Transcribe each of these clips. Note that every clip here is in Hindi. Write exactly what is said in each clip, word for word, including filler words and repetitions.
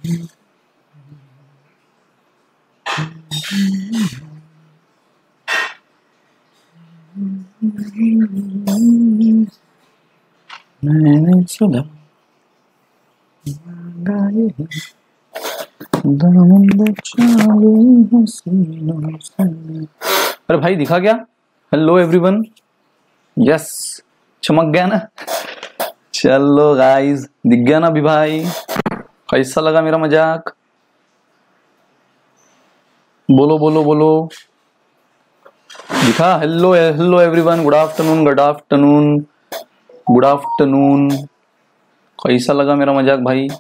मैंने सुना अरे भाई दिखा क्या? हेलो एवरीवन, यस चमक गया ना? चलो गाइस, दिख गया ना अभी भाई? कैसा लगा मेरा मजाक? बोलो बोलो बोलो, दिखा? Hello hello everyone, good afternoon good afternoon good afternoon. कैसा लगा मेरा मजाक भाई?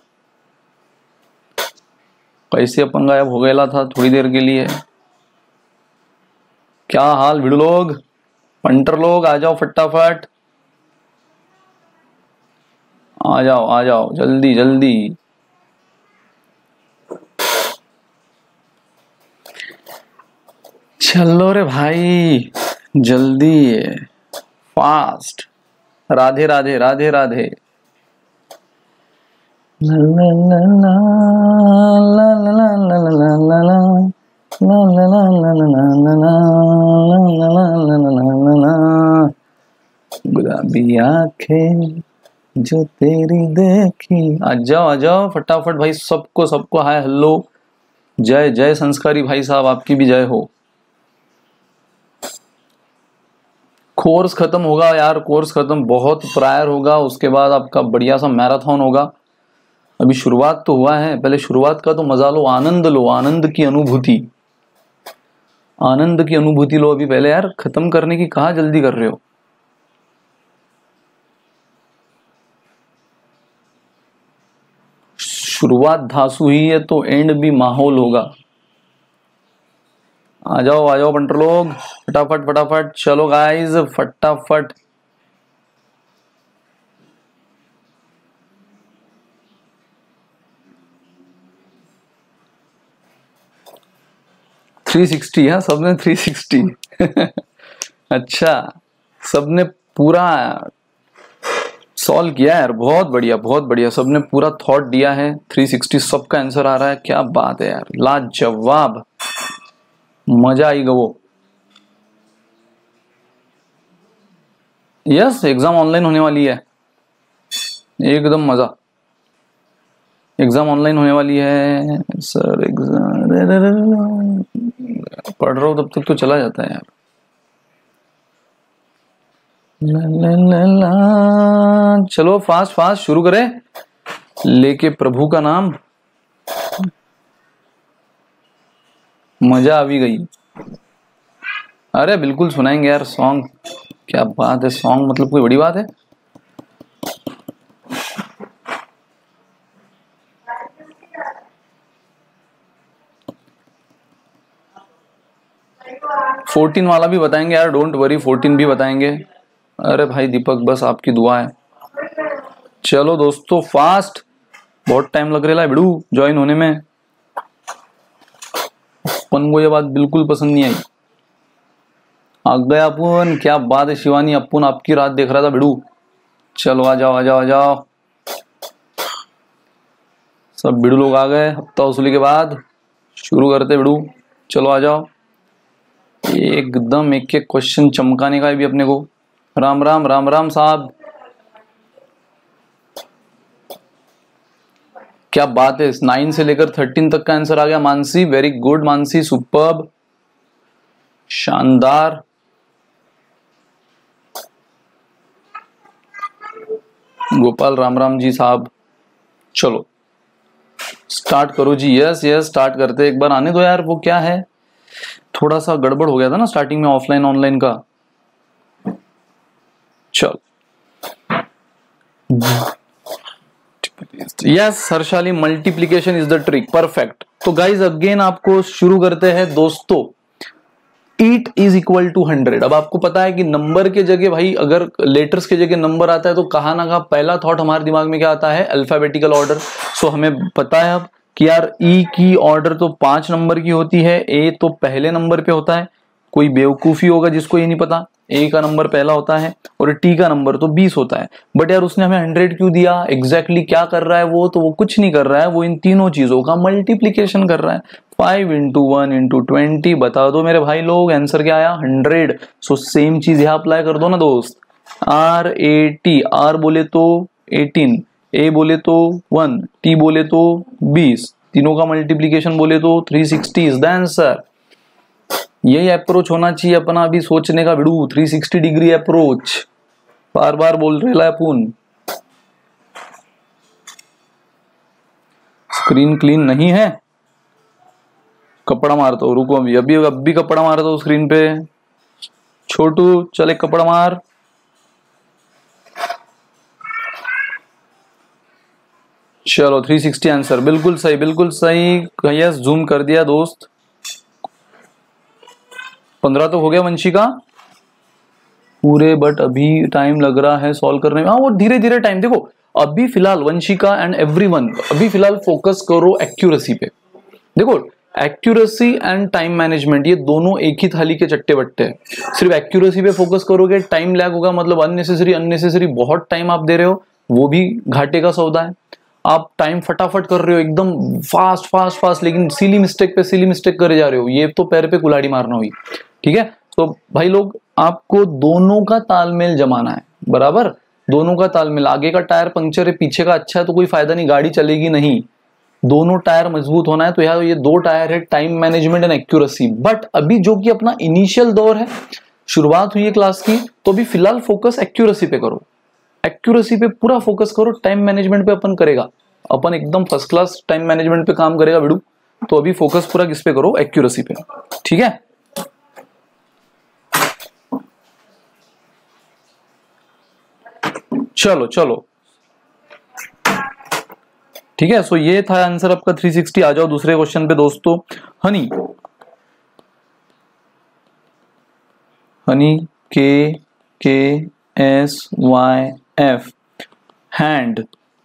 कैसे अपन गायब हो गया था थोड़ी देर के लिए? क्या हाल भिड़ो लोग, पंटर लोग, आ जाओ फटाफट, आ जाओ आ जाओ जल्दी जल्दी। चलो रे भाई जल्दी, फास्ट। राधे राधे राधे राधे। ला ला ला ला ला ला ला ला ला ला ला ला ला ला ला ला ला। गुलाबी आंखें जो तेरी देखी। आ जाओ आ जाओ फटाफट भाई, सबको सबको हाय हेलो, जय जय संस्कारी भाई साहब, आपकी भी जय हो। कोर्स खत्म होगा यार, कोर्स खत्म बहुत प्रायर होगा, उसके बाद आपका बढ़िया सा मैराथन होगा। अभी शुरुआत तो हुआ है, पहले शुरुआत का तो मजा लो, आनंद लो, आनंद की अनुभूति, आनंद की अनुभूति लो अभी पहले यार, खत्म करने की कहाँ जल्दी कर रहे हो? शुरुआत धांसू ही है तो एंड भी माहौल होगा। आ जाओ आ जाओ पंटर लोग, फटाफट फटाफट चलो गाइस फटाफट। थ्री सिक्सटी है सबने, थ्री सिक्सटी अच्छा, सबने पूरा सॉल्व किया यार, बहुत बढ़िया बहुत बढ़िया, सबने पूरा थॉट दिया है। थ्री सिक्सटी सबका आंसर आ रहा है, क्या बात है यार, लाजवाब, मजा आई गो। यस एग्जाम ऑनलाइन होने वाली है, एकदम मजा, एग्जाम ऑनलाइन होने वाली है सर। एग्जाम पढ़ रहा हूँ तब तक तो चला जाता है यार। ला ला ला ला। चलो फास्ट फास्ट शुरू करें, लेके प्रभु का नाम। मजा आ भी गई। अरे बिल्कुल सुनाएंगे यार सॉन्ग, क्या बात है, सॉन्ग मतलब कोई बड़ी बात है? फोर्टीन वाला भी बताएंगे यार, डोंट वरी, फोर्टीन भी बताएंगे। अरे भाई दीपक बस आपकी दुआ है। चलो दोस्तों फास्ट, बहुत टाइम लग रहा है बिड़ू ज्वाइन होने में, अपन को ये बात बिल्कुल पसंद नहीं आई। आ गया अपन, क्या बात है शिवानी, अपन आपकी रात देख रहा था बिड़ू। चलो आ जाओ आ जाओ आ जाओ, सब बिड़ू लोग आ गए, हफ्ता वसूली के बाद शुरू करते बिड़ू। चलो आ जाओ, एकदम एक एक क्वेश्चन चमकाने का है भी अपने को। राम राम राम राम साहब, क्या बात है, नाइन से लेकर थर्टीन तक का आंसर आ गया। Mansi very good, Mansi superb, शानदार। गोपाल राम राम जी साहब, चलो स्टार्ट करो जी। यस यस स्टार्ट करते, एक बार आने दो यार, वो क्या है थोड़ा सा गड़बड़ हो गया था ना स्टार्टिंग में ऑफलाइन ऑनलाइन का। चलो yes Harshali, multiplication is the trick, perfect. तो गाइज अगेन आपको शुरू करते हैं दोस्तों। Eight is equal to hundred. अब आपको पता है कि नंबर के जगह भाई अगर लेटर्स के जगह नंबर आता है तो कहा ना कहा पहला थॉट हमारे दिमाग में क्या आता है, अल्फाबेटिकल ऑर्डर। सो हमें पता है अब कि यार ई की ऑर्डर तो पांच नंबर की होती है, ए तो पहले नंबर पे होता है। कोई बेवकूफी होगा जिसको ये नहीं पता। ए का नंबर पहला होता है और टी का नंबर तो बीस होता है। बट यार उसने हमें हंड्रेड क्यों दिया? एग्जैक्टली exactly क्या कर रहा है वो? तो वो कुछ नहीं कर रहा है, वो इन तीनों चीजों का मल्टीप्लीकेशन कर रहा है। Five into one into twenty, बता दो मेरे भाई लोग आंसर क्या आया? हंड्रेड। सो सेम चीज यहाँ अप्लाई कर दो ना दोस्त। आर ए टी, आर बोले तो एटीन, ए बोले तो वन, टी बोले तो बीस, तीनों का मल्टीप्लीकेशन बोले तो three sixty is the answer. यही अप्रोच होना चाहिए अपना अभी सोचने का बिड़ू, थ्री सिक्सटी डिग्री अप्रोच। बार बार बोल रहे ला अपुन। स्क्रीन क्लीन नहीं है, कपड़ा मारता हूं, रुको अभी अभी अभी कपड़ा मारता हूं स्क्रीन पे। छोटू चल एक कपड़ा मार। चलो थ्री सिक्सटी आंसर, बिल्कुल सही बिल्कुल सही। यस जूम कर दिया दोस्त। पंद्रह तो हो गया वंशी का पूरे, बट अभी टाइम लग रहा है सॉल्व करने में। हाँ वो धीरे धीरे टाइम, देखो अभी फिलहाल वंशिका एंड एवरीवन अभी फिलहाल फोकस करो एक्यूरेसी पे। देखो एक्यूरेसी एंड टाइम मैनेजमेंट ये दोनों एक ही थाली के चट्टे बट्टे हैं। सिर्फ एक्यूरेसी पे फोकस करोगे टाइम लैग होगा, मतलब अननेसेसरी अननेसेसरी बहुत टाइम आप दे रहे हो, वो भी घाटे का सौदा है। आप टाइम फटाफट कर रहे हो एकदम फास्ट फास्ट फास्ट, लेकिन सिली मिस्टेक पे सिली मिस्टेक करे जा रहे हो, ये तो पैर पे कुल्हाड़ी मारना हुई। ठीक है, तो भाई लोग आपको दोनों का तालमेल जमाना है, बराबर दोनों का तालमेल। आगे का टायर पंक्चर है, पीछे का अच्छा है तो कोई फायदा नहीं, गाड़ी चलेगी नहीं। दोनों टायर मजबूत होना है, तो यार ये दो टायर है, time management and accuracy. But अभी जो कि अपना इनिशियल दौर है, शुरुआत हुई है क्लास की, तो अभी फिलहाल फोकस एक्यूरेसी पे करो, एक्यूरेसी पे पूरा फोकस करो। टाइम मैनेजमेंट पे अपन करेगा, अपन एकदम फर्स्ट क्लास टाइम मैनेजमेंट पे काम करेगा बिडू। तो अभी फोकस पूरा किस पे करो? एक्यूरेसी पे। ठीक है, चलो चलो ठीक है। सो ये था आंसर आपका थ्री सिक्सटी। आ जाओ दूसरे क्वेश्चन पे दोस्तों। हनी, हनी के K S Y F, hand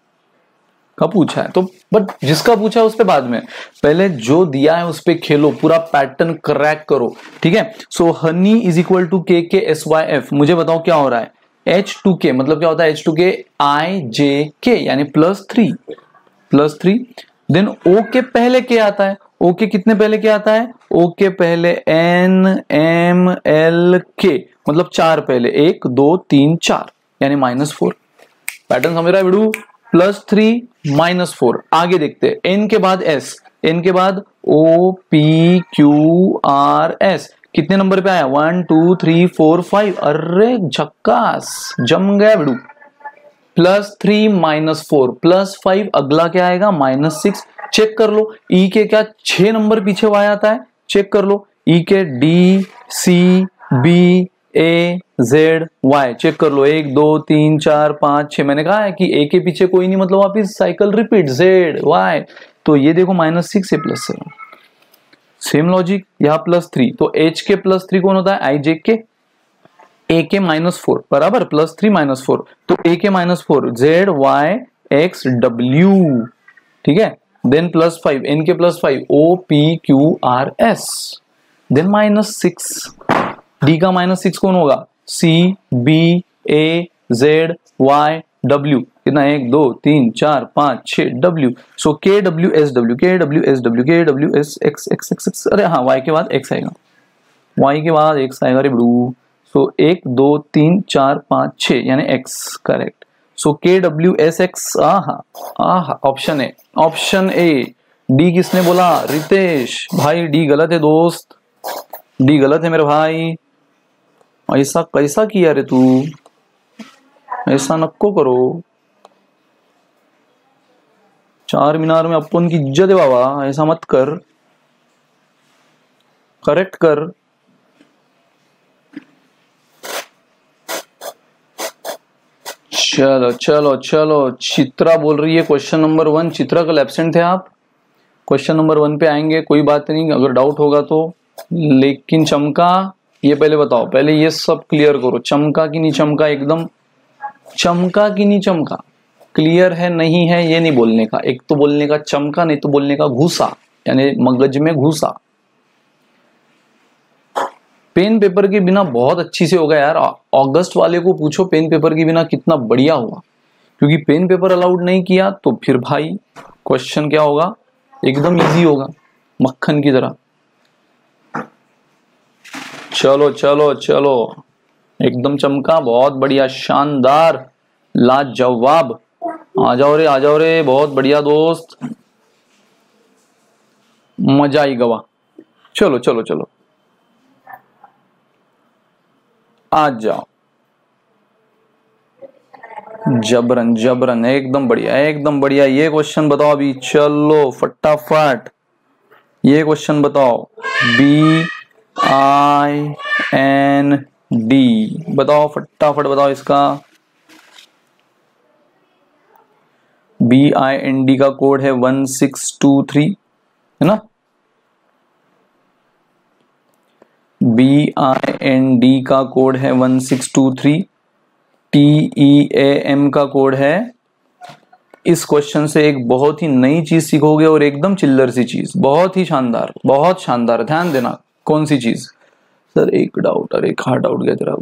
का पूछा है, तो बट जिसका पूछा है उस पे बाद में, पहले जो दिया है उस पे खेलो, पूरा पैटर्न क्रैक करो। ठीक है, so honey is equal to K K S Y F. मुझे बताओ क्या हो रहा है? एच टू के मतलब क्या होता है? एच टू के आई जे के यानी plus three, plus three. Then O के पहले के आता है, ओ के कितने पहले के आता है? ओ के पहले एन एम एल के मतलब चार पहले, एक दो तीन चार यानी माइनस फोर। पैटर्न समझ रहा है बिडू? Plus three minus four. आगे देखते हैं, एन के बाद एस, एन के बाद O P Q R S. कितने नंबर पे आया? One two three four five. अरे झक्कास, जम गया बिडू। Plus three minus four plus five, अगला क्या आएगा? Minus six. चेक कर लो ई के क्या छह नंबर पीछे वाई आता है? चेक कर लो ई के D C B A Z Y, check कर लो एक दो तीन चार पांच छह। मैंने कहा है कि ए के पीछे कोई नहीं, मतलब वापिस साइकिल रिपीट जेड वाई। तो ये देखो माइनस सिक्स से प्लस सेवन, सेम लॉजिक। यहाँ प्लस थ्री, तो एच के प्लस थ्री कौन होता है? I J K. ए के माइनस फोर बराबर, प्लस थ्री माइनस फोर, तो ए के minus four Z Y X W. ठीक है, देन प्लस फाइव, एन के plus five O P Q R S, then minus six. D का माइनस सिक्स कौन होगा? C B A Z Y W. कितना? एक दो तीन चार पांच छह W. So K W S W, K W S W, K W S X X X X. अरे हाँ, वाई के बाद एक्स आएगा, वाई के बाद एक्स आएगा रे बड़ू। सो एक दो तीन चार पांच छह यानी एक्स, करेक्ट। सो के डब्ल्यू एस एक्स। आहा आहा, option A, option A. D किसने बोला? रितेश भाई। डी गलत है दोस्त, डी गलत है मेरे भाई। ऐसा कैसा किया रे तू? ऐसा नको करो, चार मीनार में अपन की इज्जत है बाबा, ऐसा मत कर, करेक्ट कर। चलो चलो चलो, चित्रा बोल रही है क्वेश्चन नंबर वन। चित्रा कल एब्सेंट थे आप, क्वेश्चन नंबर वन पे आएंगे, कोई बात नहीं अगर डाउट होगा तो। लेकिन चमका, ये पहले बताओ, पहले ये सब क्लियर करो, चमका कि नहीं चमका? एकदम चमका कि नहीं चमका? क्लियर है नहीं है ये नहीं बोलने का, एक तो बोलने का चमका, नहीं तो बोलने का घुसा, यानी मगज में घुसा। पेन पेपर के बिना बहुत अच्छी से होगा यार। अगस्त वाले को पूछो पेन पेपर के बिना कितना बढ़िया हुआ, क्योंकि पेन पेपर अलाउड नहीं किया तो फिर भाई क्वेश्चन क्या होगा, एकदम इजी होगा मक्खन की तरह। चलो चलो चलो, एकदम चमका, बहुत बढ़िया, शानदार, लाजवाब। आ जाओ रे आ जाओ रे, बहुत बढ़िया दोस्त, मजा आई गवा। चलो चलो चलो आ जाओ, जबरन जबरन, एकदम बढ़िया एकदम बढ़िया। ये क्वेश्चन बताओ अभी, चलो फटाफट ये क्वेश्चन बताओ। बी आई एन डी बताओ, फटाफट बताओ इसका। बी आई एन डी का कोड है वन सिक्स टू थ्री, है ना। बी आई एन डी का कोड है one six two three. T E A M का कोड है। इस क्वेश्चन से एक बहुत ही नई चीज सीखोगे और एकदम चिल्लर सी चीज, बहुत ही शानदार, बहुत शानदार। ध्यान देना, कौन सी चीज सर? एक डाउट, अरे कहाँ डाउट गया तेरा?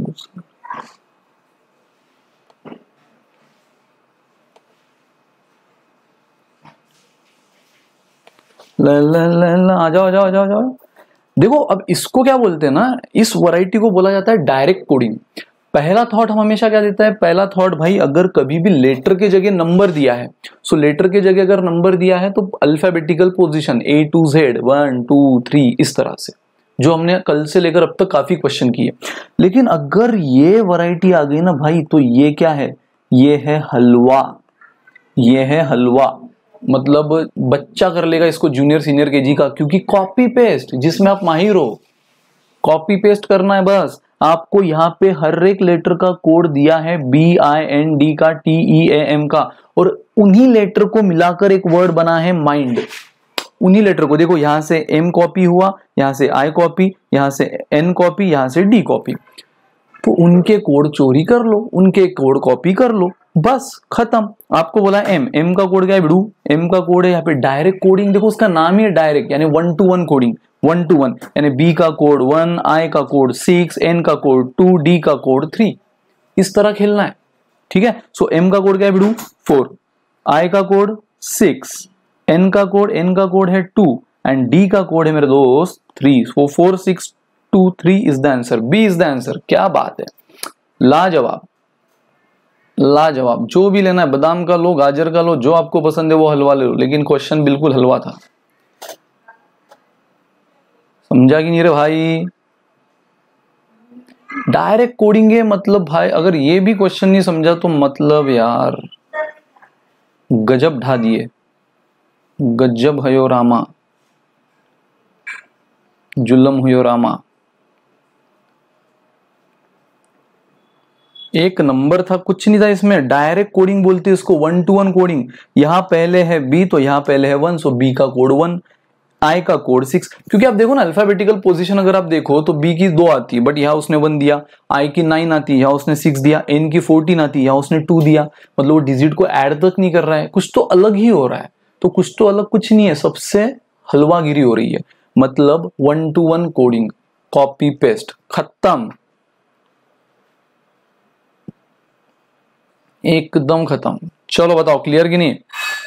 ला ला ला ला, आ जाओ आ जाओ आ जाओ आ जाओ। देखो अब इसको क्या बोलते हैं ना, इस वैरायटी को बोला जाता है डायरेक्ट कोडिंग। पहला थॉट हम हमेशा क्या देता है? पहला थॉट भाई, अगर कभी भी लेटर के जगह नंबर दिया है, सो लेटर के जगह अगर नंबर दिया है तो alphabetical position A to Z, one two three, इस तरह से, जो हमने कल से लेकर अब तक काफी क्वेश्चन किए। लेकिन अगर ये वैरायटी आ गई ना भाई, तो ये क्या है? ये है हलवा, ये है हलवा। मतलब बच्चा कर लेगा इसको जूनियर सीनियर केजी का, क्योंकि कॉपी पेस्ट जिसमें आप माहिर हो, कॉपी पेस्ट करना है बस। आपको यहाँ पे हर एक लेटर का कोड दिया है, बी आई एन डी का, टी ई ए एम का, और उन्हीं लेटर को मिलाकर एक वर्ड बना है माइंड। उन्हीं लेटर को देखो, यहां से एम कॉपी हुआ, यहां से आई कॉपी, यहां से एन कॉपी, यहां से डी कॉपी। तो उनके कोड चोरी कर लो, उनके कोड कॉपी कर लो, बस खत्म। आपको बोला एम, एम का कोड क्या है बिड़ू? एम का कोड है यहाँ पे डायरेक्ट कोडिंग। देखो उसका नाम ही है डायरेक्ट, यानी one to one coding, one to one, यानी बी का कोड वन, आई का कोड सिक्स, एन का कोड टू, डी का कोड थ्री। इस तरह खेलना है, ठीक है। सो एम का कोड क्या है बिड़ू? फोर, आई का कोड सिक्स, एन का कोड, एन का कोड है टू, एंड डी का कोड है मेरे दोस्त three. So four six two three is the answer, B is the answer. क्या बात है, लाजवाब लाजवाब। जो भी लेना है, बादाम का लो, गाजर का लो, जो आपको पसंद है वो हलवा ले लो, लेकिन क्वेश्चन बिल्कुल हलवा था। समझा कि नहीं रे भाई? डायरेक्ट कोडिंग है मतलब भाई, अगर ये भी क्वेश्चन नहीं समझा तो मतलब यार गजब ढा दिए, गजब हयो रामा, जुल्म हुयो रामा। एक नंबर था, कुछ नहीं था इसमें, डायरेक्ट कोडिंग बोलते हैं इसको, वन टू वन कोडिंग। यहां पहले है बी तो यहां पहले है वन, सो बी का कोड वन, आई का कोड सिक्स। क्योंकि आप देखो ना अल्फाबेटिकल पोजीशन अगर आप देखो तो बी की दो आती है, बट यहाँ उसने वन दिया, आई की नाइन आती है, यहाँ उसने सिक्स दिया, एन की फोर्टीन आती है, यहाँ उसने टू दिया। मतलब वो डिजिट को ऐड तक नहीं कर रहा है, कुछ तो अलग ही हो रहा है। तो कुछ तो अलग कुछ नहीं है, सबसे हलवागिरी हो रही है। मतलब one to one coding, copy paste, खत्म, एकदम खत्म। चलो बताओ क्लियर कि नहीं?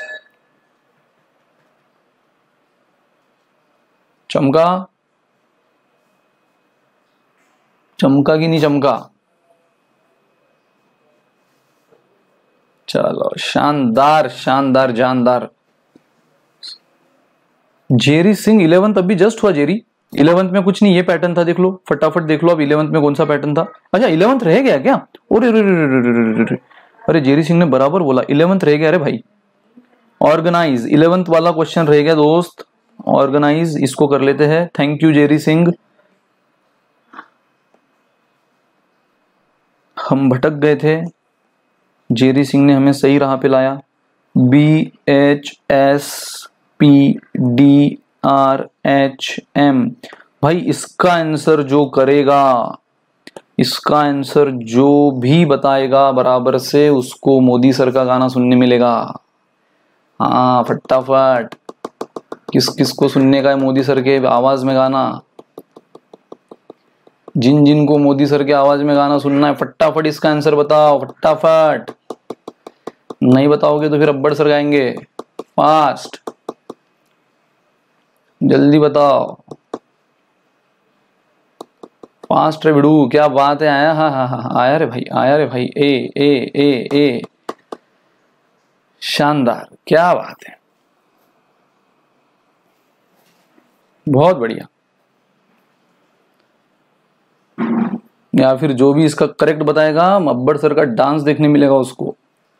चमका चमका कि नहीं चमका? चलो शानदार शानदार जानदार। जेरी सिंह इलेवंथ अभी जस्ट हुआ जेरी। इलेवंथ में कुछ नहीं, ये पैटर्न था, देख लो फटाफट देख लो अब इलेवंथ में कौन सा पैटर्न था। अच्छा इलेवंथ रह गया क्या? अरे अरे अरे जेरी सिंह ने बराबर बोला, इलेवंथ रह गया। अरे भाई ऑर्गेनाइज, इलेवंथ वाला क्वेश्चन रह गया दोस्त, ऑर्गेनाइज इसको कर लेते हैं। थैंक यू जेरी सिंह, हम भटक गए थे, जेरी सिंह ने हमें सही राह पे लाया। B H S P D R H M, भाई इसका आंसर जो करेगा, इसका आंसर जो भी बताएगा बराबर से, उसको मोदी सर का गाना सुनने मिलेगा। हाँ फटाफट, किस किस को सुनने का है मोदी सर के आवाज में गाना? जिन जिन को मोदी सर की आवाज में गाना सुनना है फटाफट इसका आंसर बताओ, फटाफट। नहीं बताओगे तो फिर अब्बड़ सर गाएंगे। फास्ट, जल्दी बताओ, फास्ट रे बिड़ू, क्या बात है। आया, हाँ हाँ हाँ आया रे भाई, आया रे भाई। ए ए ए ए शानदार, क्या बात है, बहुत बढ़िया। या फिर जो भी इसका करेक्ट बताएगा अब्बड़ सर का डांस देखने मिलेगा उसको।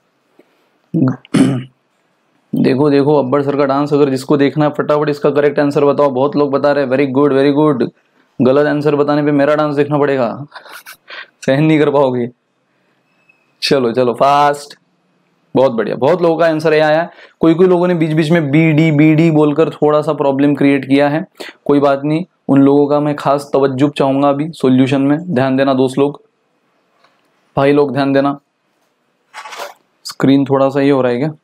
देखो देखो अब्बड़ सर का डांस, अगर जिसको देखना है फटाफट इसका करेक्ट आंसर बताओ। बहुत लोग बता रहे हैं, वेरी गुड वेरी गुड। गलत आंसर बताने पे मेरा डांस देखना पड़ेगा। सहन नहीं कर पाओगे। चलो चलो फास्ट, बहुत बढ़िया। बहुत लोगों का आंसर ये आया है। कोई कोई लोगों ने बीच बीच में बी डी बी डी बोलकर थोड़ा सा प्रॉब्लम क्रिएट किया है, कोई बात नहीं। उन लोगों का मैं खास तवज्जो चाहूंगा अभी सॉल्यूशन में। ध्यान देना दोस्त लोग, भाई लोग ध्यान देना। स्क्रीन थोड़ा सा ये हो रहा है क्या?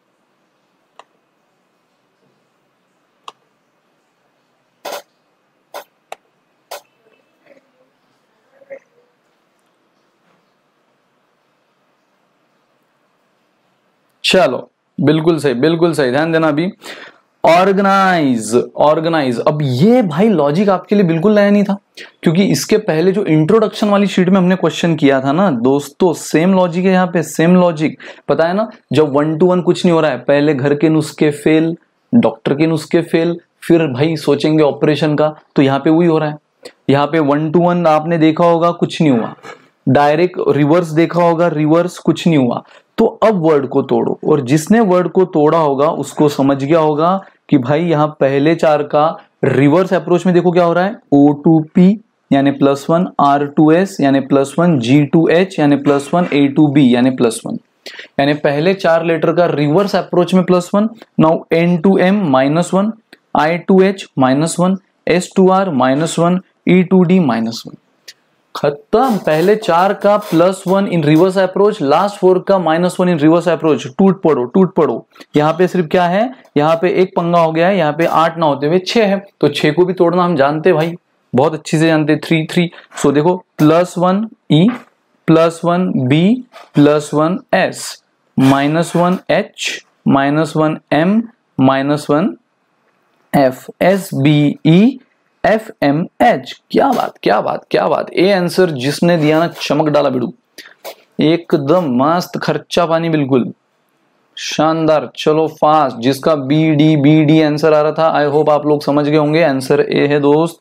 चलो बिल्कुल सही, बिल्कुल सही, ध्यान देना अभी। Organise, organise. अब ये भाई लॉजिक आपके लिए बिल्कुल नया नहीं था, क्योंकि इसके पहले जो इंट्रोडक्शन वाली शीट में हमने क्वेश्चन किया था ना दोस्तों, सेम लॉजिक है यहाँ पे, सेम लॉजिक। पता है ना, जब वन टू वन कुछ नहीं हो रहा है, पहले घर के नुस्खे फेल, डॉक्टर के नुस्खे फेल, फिर भाई सोचेंगे ऑपरेशन का, तो यहाँ पे वही हो रहा है। यहाँ पे वन टू वन आपने देखा होगा, कुछ नहीं हुआ। डायरेक्ट रिवर्स देखा होगा, रिवर्स, कुछ नहीं हुआ। तो अब वर्ड को तोड़ो, और जिसने वर्ड को तोड़ा होगा उसको समझ गया होगा कि भाई यहाँ पहले चार का रिवर्स अप्रोच में देखो क्या हो रहा है। ओ टू पी यानी plus one, R to S यानी plus one, G to H यानी plus one, A to B यानी प्लस वन। यानी पहले चार लेटर का रिवर्स अप्रोच में plus one. Now N to M minus one, I to H minus one, S to R minus one, E to D minus one. खत्म। पहले चार का plus one in reverse approach, last four का minus one in reverse approach. टूट पड़ो, टूट पड़ो। यहाँ पे सिर्फ क्या है, यहाँ पे एक पंगा हो गया है, यहाँ पे आठ ना होते हुए छह है, तो छह को भी तोड़ना हम जानते भाई, बहुत अच्छी से जानते। Three three. सो देखो plus one E, plus one B, plus one S, minus one H, minus one M, minus one F, S B E, F M H. क्या बात, क्या बात, क्या बात। ए आंसर जिसने दिया ना, चमक डाला बिड़ू, एकदम मस्त, खर्चा पानी, बिल्कुल शानदार। चलो फास्ट, जिसका B D B D answer आ रहा था, आई होप आप लोग समझ गए होंगे। आंसर ए है दोस्त,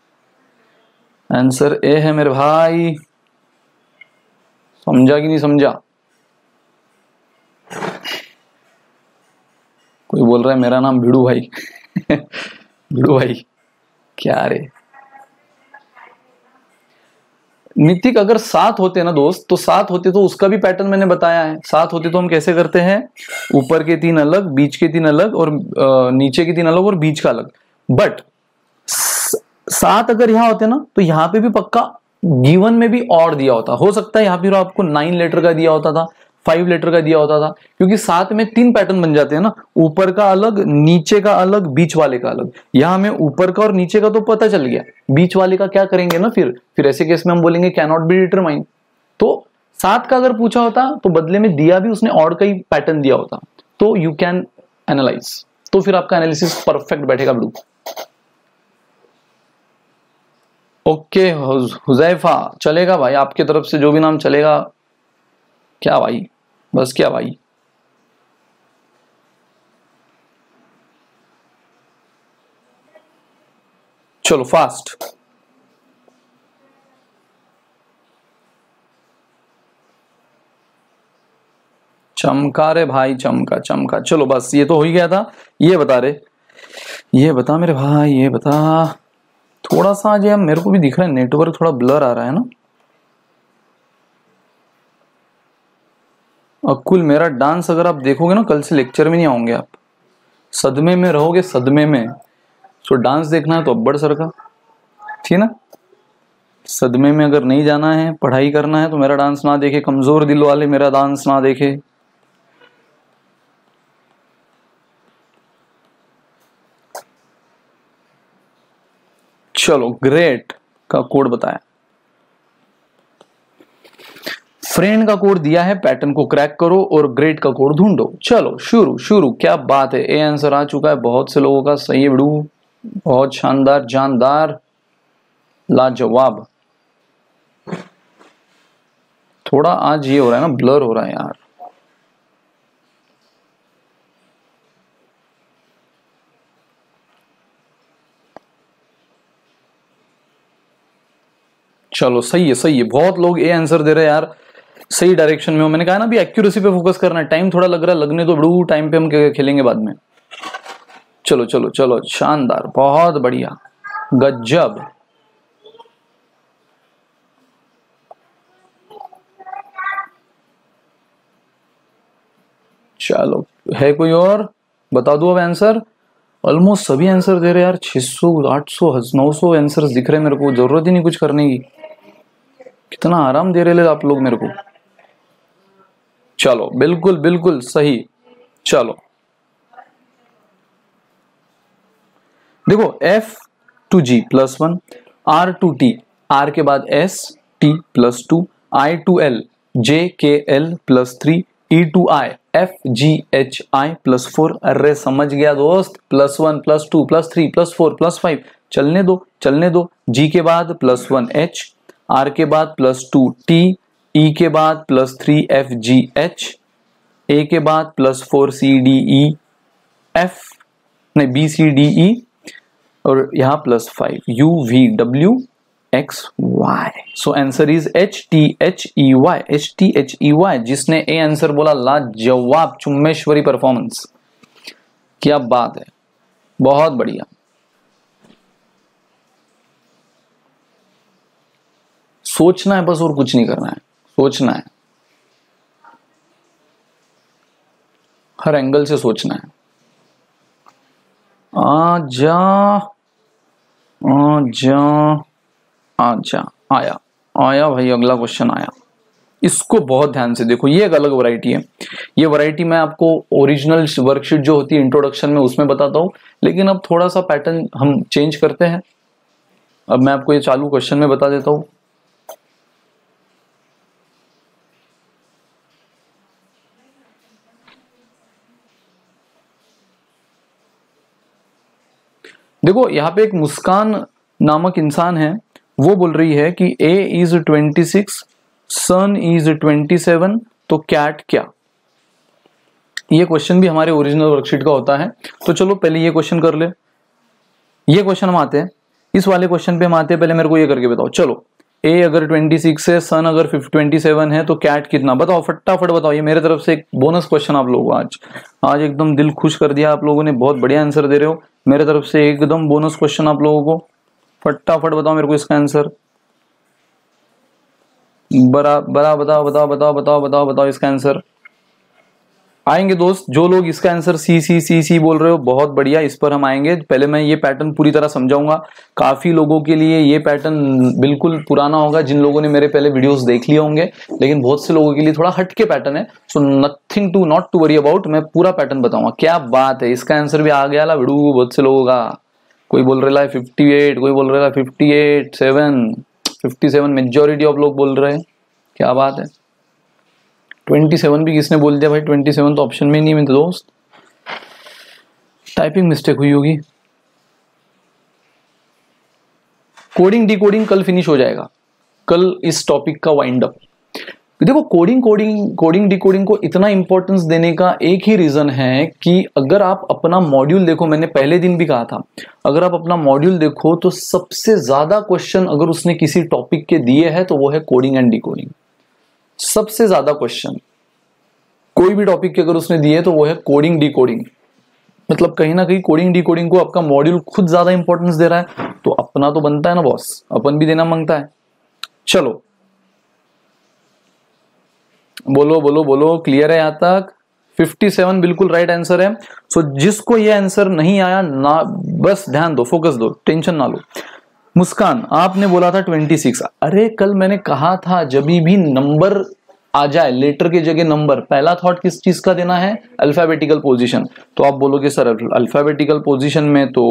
आंसर ए है मेरे भाई। समझा कि नहीं समझा? कोई बोल रहा है मेरा नाम भिड़ू भाई। भिड़ू भाई क्या रे नितिक, अगर सात होते ना दोस्त, तो सात होते तो उसका भी पैटर्न मैंने बताया है। सात होते तो हम कैसे करते हैं, ऊपर के तीन अलग, बीच के तीन अलग, और नीचे के तीन अलग, और बीच का अलग। बट सात अगर यहां होते ना, तो यहां पे भी पक्का गिवन में भी और दिया होता। हो सकता है यहाँ पे आपको नाइन लेटर का दिया होता था, फाइव लेटर का दिया होता था, क्योंकि सात में तीन पैटर्न बन जाते हैं ना, ऊपर का अलग, नीचे का अलग, बीच वाले का अलग। यहां हमें ऊपर का और नीचे का तो पता चल गया, बीच वाले का क्या करेंगे ना, फिर फिर ऐसे केस में हम बोलेंगे कैन नॉट बी डिटरमाइन। तो सात का अगर पूछा होता तो बदले में दिया भी उसने और कई पैटर्न दिया होता, तो यू कैन एनालाइज, तो फिर आपका एनालिसिस परफेक्ट बैठेगा ब्लू। ओके हुजैफा, चलेगा भाई, आपके तरफ से जो भी नाम चलेगा। क्या भाई, बस क्या भाई। चलो फास्ट, चमका रे भाई, चमका चमका। चलो बस ये तो हो ही गया था। ये बता रे, ये बता मेरे भाई, ये बता। थोड़ा सा आज यार मेरे को भी दिख रहा है नेटवर्क थोड़ा ब्लर आ रहा है ना। अकुल, मेरा डांस अगर आप देखोगे ना, कल से लेक्चर में नहीं आओगे आप, सदमे में रहोगे, सदमे में। सो डांस देखना है तो अब्बड़ सर का, ठीक है ना। सदमे में अगर नहीं जाना है, पढ़ाई करना है, तो मेरा डांस ना देखे। कमजोर दिल वाले मेरा डांस ना देखे। चलो ग्रेट का कोड बताया। फ्रेंड का कोड दिया है, पैटर्न को क्रैक करो और ग्रेड का कोड ढूंढो। चलो शुरू शुरू, क्या बात है, ए आंसर आ चुका है बहुत से लोगों का, सही है बड़ू, बहुत शानदार, जानदार, लाजवाब। थोड़ा आज ये हो रहा है ना, ब्लर हो रहा है यार। चलो सही है सही है, बहुत लोग ए आंसर दे रहे हैं यार, सही डायरेक्शन में हो। मैंने कहा ना भी एक्यूरेसी पे फोकस करना है, टाइम थोड़ा लग रहा है, लगने तो बड़ू टाइम पे हम खेलेंगे बाद में। चलो चलो चलो, शानदार, बहुत बढ़िया, गजब। चलो है कोई और, बता दो अब आंसर। ऑलमोस्ट सभी आंसर दे रहे यार, छह सौ, आठ सौ, नौ सौ आंसर्स दिख रहे मेरे को, जरूरत ही नहीं कुछ करने की, कितना आराम दे रहे आप लोग मेरे को। चलो बिल्कुल बिल्कुल सही। चलो देखो, F to G plus one, R to T, R के बाद S, T plus two, I to L, J K L plus three, E to I, F G H I plus four. अरे समझ गया दोस्त, plus one plus two plus three plus four plus five, चलने दो चलने दो। G के बाद प्लस वन H, R के बाद प्लस टू T, E के बाद plus three F G H, A के बाद plus four C D E F, नहीं B C D E, और यहां plus five U V W X Y। So answer is H T H E Y, H T H E Y। जिसने ए आंसर बोला, लाजवाब, चुम्मेश्वरी परफॉर्मेंस, क्या बात है, बहुत बढ़िया। सोचना है बस, और कुछ नहीं करना है, सोचना है, हर एंगल से सोचना है। आजा आजा आजा, आया आया भाई, अगला क्वेश्चन आया। इसको बहुत ध्यान से देखो, ये एक अलग वैरायटी है। ये वैरायटी मैं आपको ओरिजिनल वर्कशीट जो होती है इंट्रोडक्शन में उसमें बताता हूं, लेकिन अब थोड़ा सा पैटर्न हम चेंज करते हैं। अब मैं आपको ये चालू क्वेश्चन में बता देता हूं। देखो यहाँ पे एक मुस्कान नामक इंसान है, वो बोल रही है कि A is twenty six, sun is twenty seven, तो कैट क्या। ये क्वेश्चन भी हमारे ओरिजिनल वर्कशीट का होता है, तो चलो पहले ये क्वेश्चन कर ले। ये क्वेश्चन हम आते हैं, इस वाले क्वेश्चन पे हम आते हैं, पहले मेरे को ये करके बताओ। चलो A अगर ट्वेंटी सिक्स है, सन अगर ट्वेंटी सेवन है, तो कैट कितना, बताओ फटाफट बताओ। ये मेरे तरफ से एक बोनस क्वेश्चन आप लोगों को, आज आज एकदम दिल खुश कर दिया आप लोगों ने, बहुत बढ़िया आंसर दे रहे हो। मेरे तरफ से एकदम बोनस क्वेश्चन आप लोगों को, फटाफट बताओ मेरे को इसका आंसर। बरा बरा बताओ बताओ बताओ बताओ बताओ बताओ इसका आंसर। आएंगे दोस्त, जो लोग इसका आंसर सी सी सी सी बोल रहे हो, बहुत बढ़िया, इस पर हम आएंगे। पहले मैं ये पैटर्न पूरी तरह समझाऊंगा। काफी लोगों के लिए ये पैटर्न बिल्कुल पुराना होगा, जिन लोगों ने मेरे पहले वीडियोस देख लिए होंगे, लेकिन बहुत से लोगों के लिए थोड़ा हटके पैटर्न है। So nothing to not to worry about, मैं पूरा पैटर्न बताऊंगा। क्या बात है, इसका आंसर भी आ गया ला वीडियो बहुत से लोगों का। कोई बोल रहा है फिफ्टी एट, कोई बोल रहा है fifty eight, seven, fifty seven, majority of लोग बोल रहे हैं। क्या बात है, ट्वेंटी सेवन भी किसने बोल दिया भाई, ट्वेंटी सेवन तो ऑप्शन में नहीं मिलता दोस्त, टाइपिंग मिस्टेक हुई होगी। कोडिंग डिकोडिंग कल फिनिश हो जाएगा, कल इस टॉपिक का वाइंड अप। देखो कोडिंग कोडिंग कोडिंग डिकोडिंग को इतना इंपॉर्टेंस देने का एक ही रीजन है कि अगर आप अपना मॉड्यूल देखो, मैंने पहले दिन भी कहा था, अगर आप अपना मॉड्यूल देखो तो सबसे ज्यादा क्वेश्चन अगर उसने किसी टॉपिक के दिए हैं तो वो है कोडिंग एंड डिकोडिंग। सबसे ज्यादा क्वेश्चन कोई भी टॉपिक के अगर उसने दिए तो वो है कोडिंग डिकोडिंग। मतलब कहीं ना कहीं कोडिंग डिकोडिंग को आपका मॉड्यूल खुद ज्यादा इंपॉर्टेंस दे रहा है, तो अपना तो बनता है ना बॉस, अपन भी देना मांगता है। चलो बोलो बोलो बोलो, क्लियर है यहां तक? फिफ्टी सेवन बिल्कुल राइट आंसर है। सो जिसको ये आंसर नहीं आया ना, बस ध्यान दो, फोकस दो, टेंशन ना लो। मुस्कान आपने बोला था ट्वेंटी सिक्स। अरे कल मैंने कहा था जब भी नंबर आ जाए लेटर के जगह नंबर, पहला थॉट किस चीज का देना है, अल्फाबेटिकल पोजीशन। तो आप बोलोगे सर अल्फाबेटिकल पोजीशन में तो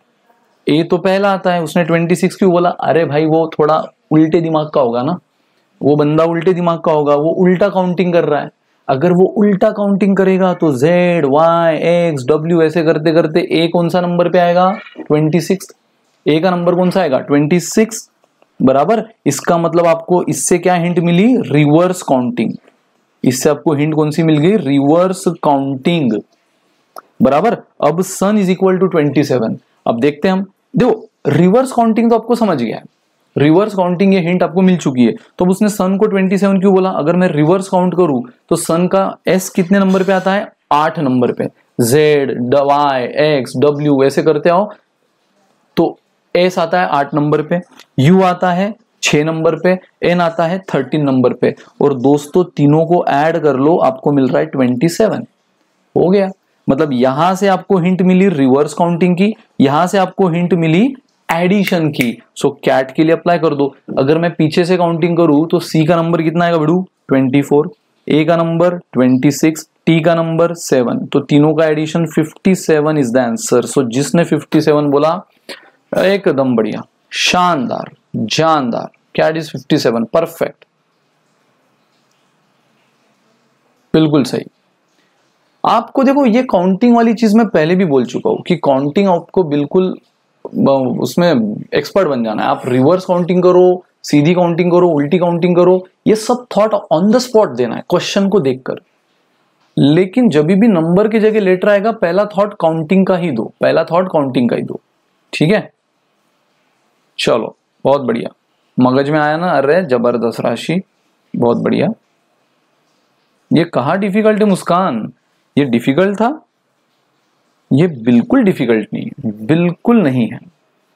ए तो पहला आता है, उसने ट्वेंटी सिक्स क्यों बोला? अरे भाई वो थोड़ा उल्टे दिमाग का होगा ना, वो बंदा उल्टे दिमाग का होगा, वो उल्टा काउंटिंग कर रहा है। अगर वो उल्टा काउंटिंग करेगा तो जेड वाई एक्स डब्ल्यू ऐसे करते करते ए कौन सा नंबर पे आएगा, ट्वेंटी सिक्स। ए का नंबर कौन सा आएगा, ट्वेंटी सिक्स, बराबर। इसका मतलब आपको इससे क्या हिंट मिली, रिवर्स काउंटिंग। इससे आपको हिंट कौन सी मिल गई, रिवर्स काउंटिंग, बराबर। अब sun is equal to twenty seven. अब देखते हैं हम, देखो रिवर्स काउंटिंग तो आपको समझ गया है, रिवर्स काउंटिंग ये हिंट आपको मिल चुकी है। तो अब उसने सन को ट्वेंटी सेवन क्यों बोला, अगर मैं रिवर्स काउंट करूं तो सन का एस कितने नंबर पे आता है, आठ नंबर पे। जेड वाई एक्स डब्ल्यू ऐसे करते आओ तो एस आता है आठ नंबर पे, यू आता है छह नंबर पे, एन आता है थर्टीन नंबर पे, और दोस्तों तीनों को ऐड कर लो, आपको मिल रहा है ट्वेंटी सेवन। हो गया। मतलब यहां से आपको हिंट मिली रिवर्स काउंटिंग की, यहां से आपको हिंट मिली एडिशन की। सो कैट के लिए अप्लाई कर दो। अगर मैं पीछे से काउंटिंग करूं तो सी का नंबर कितना आएगा बेड़ू, ट्वेंटी फोर, ए का नंबर ट्वेंटी सिक्स, टी का नंबर सेवन, तो तीनों का addition fifty seven is the answer. So जिसने फिफ्टी सेवन बोला एकदम बढ़िया, शानदार, जानदार, cat is fifty seven, perfect, बिल्कुल सही। आपको देखो ये काउंटिंग वाली चीज मैं पहले भी बोल चुका हूं कि काउंटिंग आपको बिल्कुल उसमें एक्सपर्ट बन जाना है। आप रिवर्स काउंटिंग करो, सीधी काउंटिंग करो, उल्टी काउंटिंग करो, ये सब थॉट ऑन द स्पॉट देना है क्वेश्चन को देखकर। लेकिन जब भी नंबर की जगह लेटर आएगा पहला थॉट काउंटिंग का ही दो, पहला थॉट काउंटिंग का ही दो, ठीक है। चलो बहुत बढ़िया, मगज में आया ना, अरे जबरदस्त राशि, बहुत बढ़िया। ये कहा डिफिकल्ट है मुस्कान, ये डिफिकल्ट था, ये बिल्कुल डिफिकल्ट नहीं है, बिल्कुल नहीं है।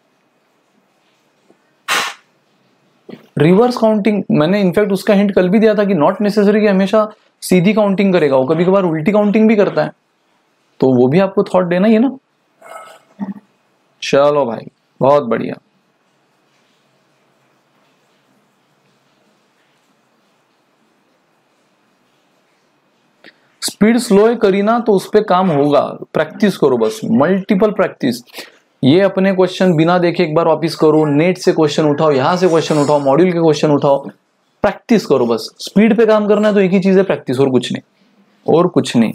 रिवर्स काउंटिंग मैंने इनफैक्ट उसका हिंट कल भी दिया था कि नॉट नेसेसरी कि हमेशा सीधी काउंटिंग करेगा, वो कभी कभार उल्टी काउंटिंग भी करता है, तो वो भी आपको थॉट देना ही है ना। चलो भाई बहुत बढ़िया। स्पीड स्लो है करीना, तो उस पर काम होगा, प्रैक्टिस करो बस, मल्टीपल प्रैक्टिस। ये अपने क्वेश्चन बिना देखे एक बार वापस करो, नेट से क्वेश्चन उठाओ, यहां से क्वेश्चन उठाओ, मॉड्यूल के क्वेश्चन उठाओ, प्रैक्टिस करो बस। स्पीड पे काम करना है तो एक ही चीज है, प्रैक्टिस, और कुछ नहीं, और कुछ नहीं।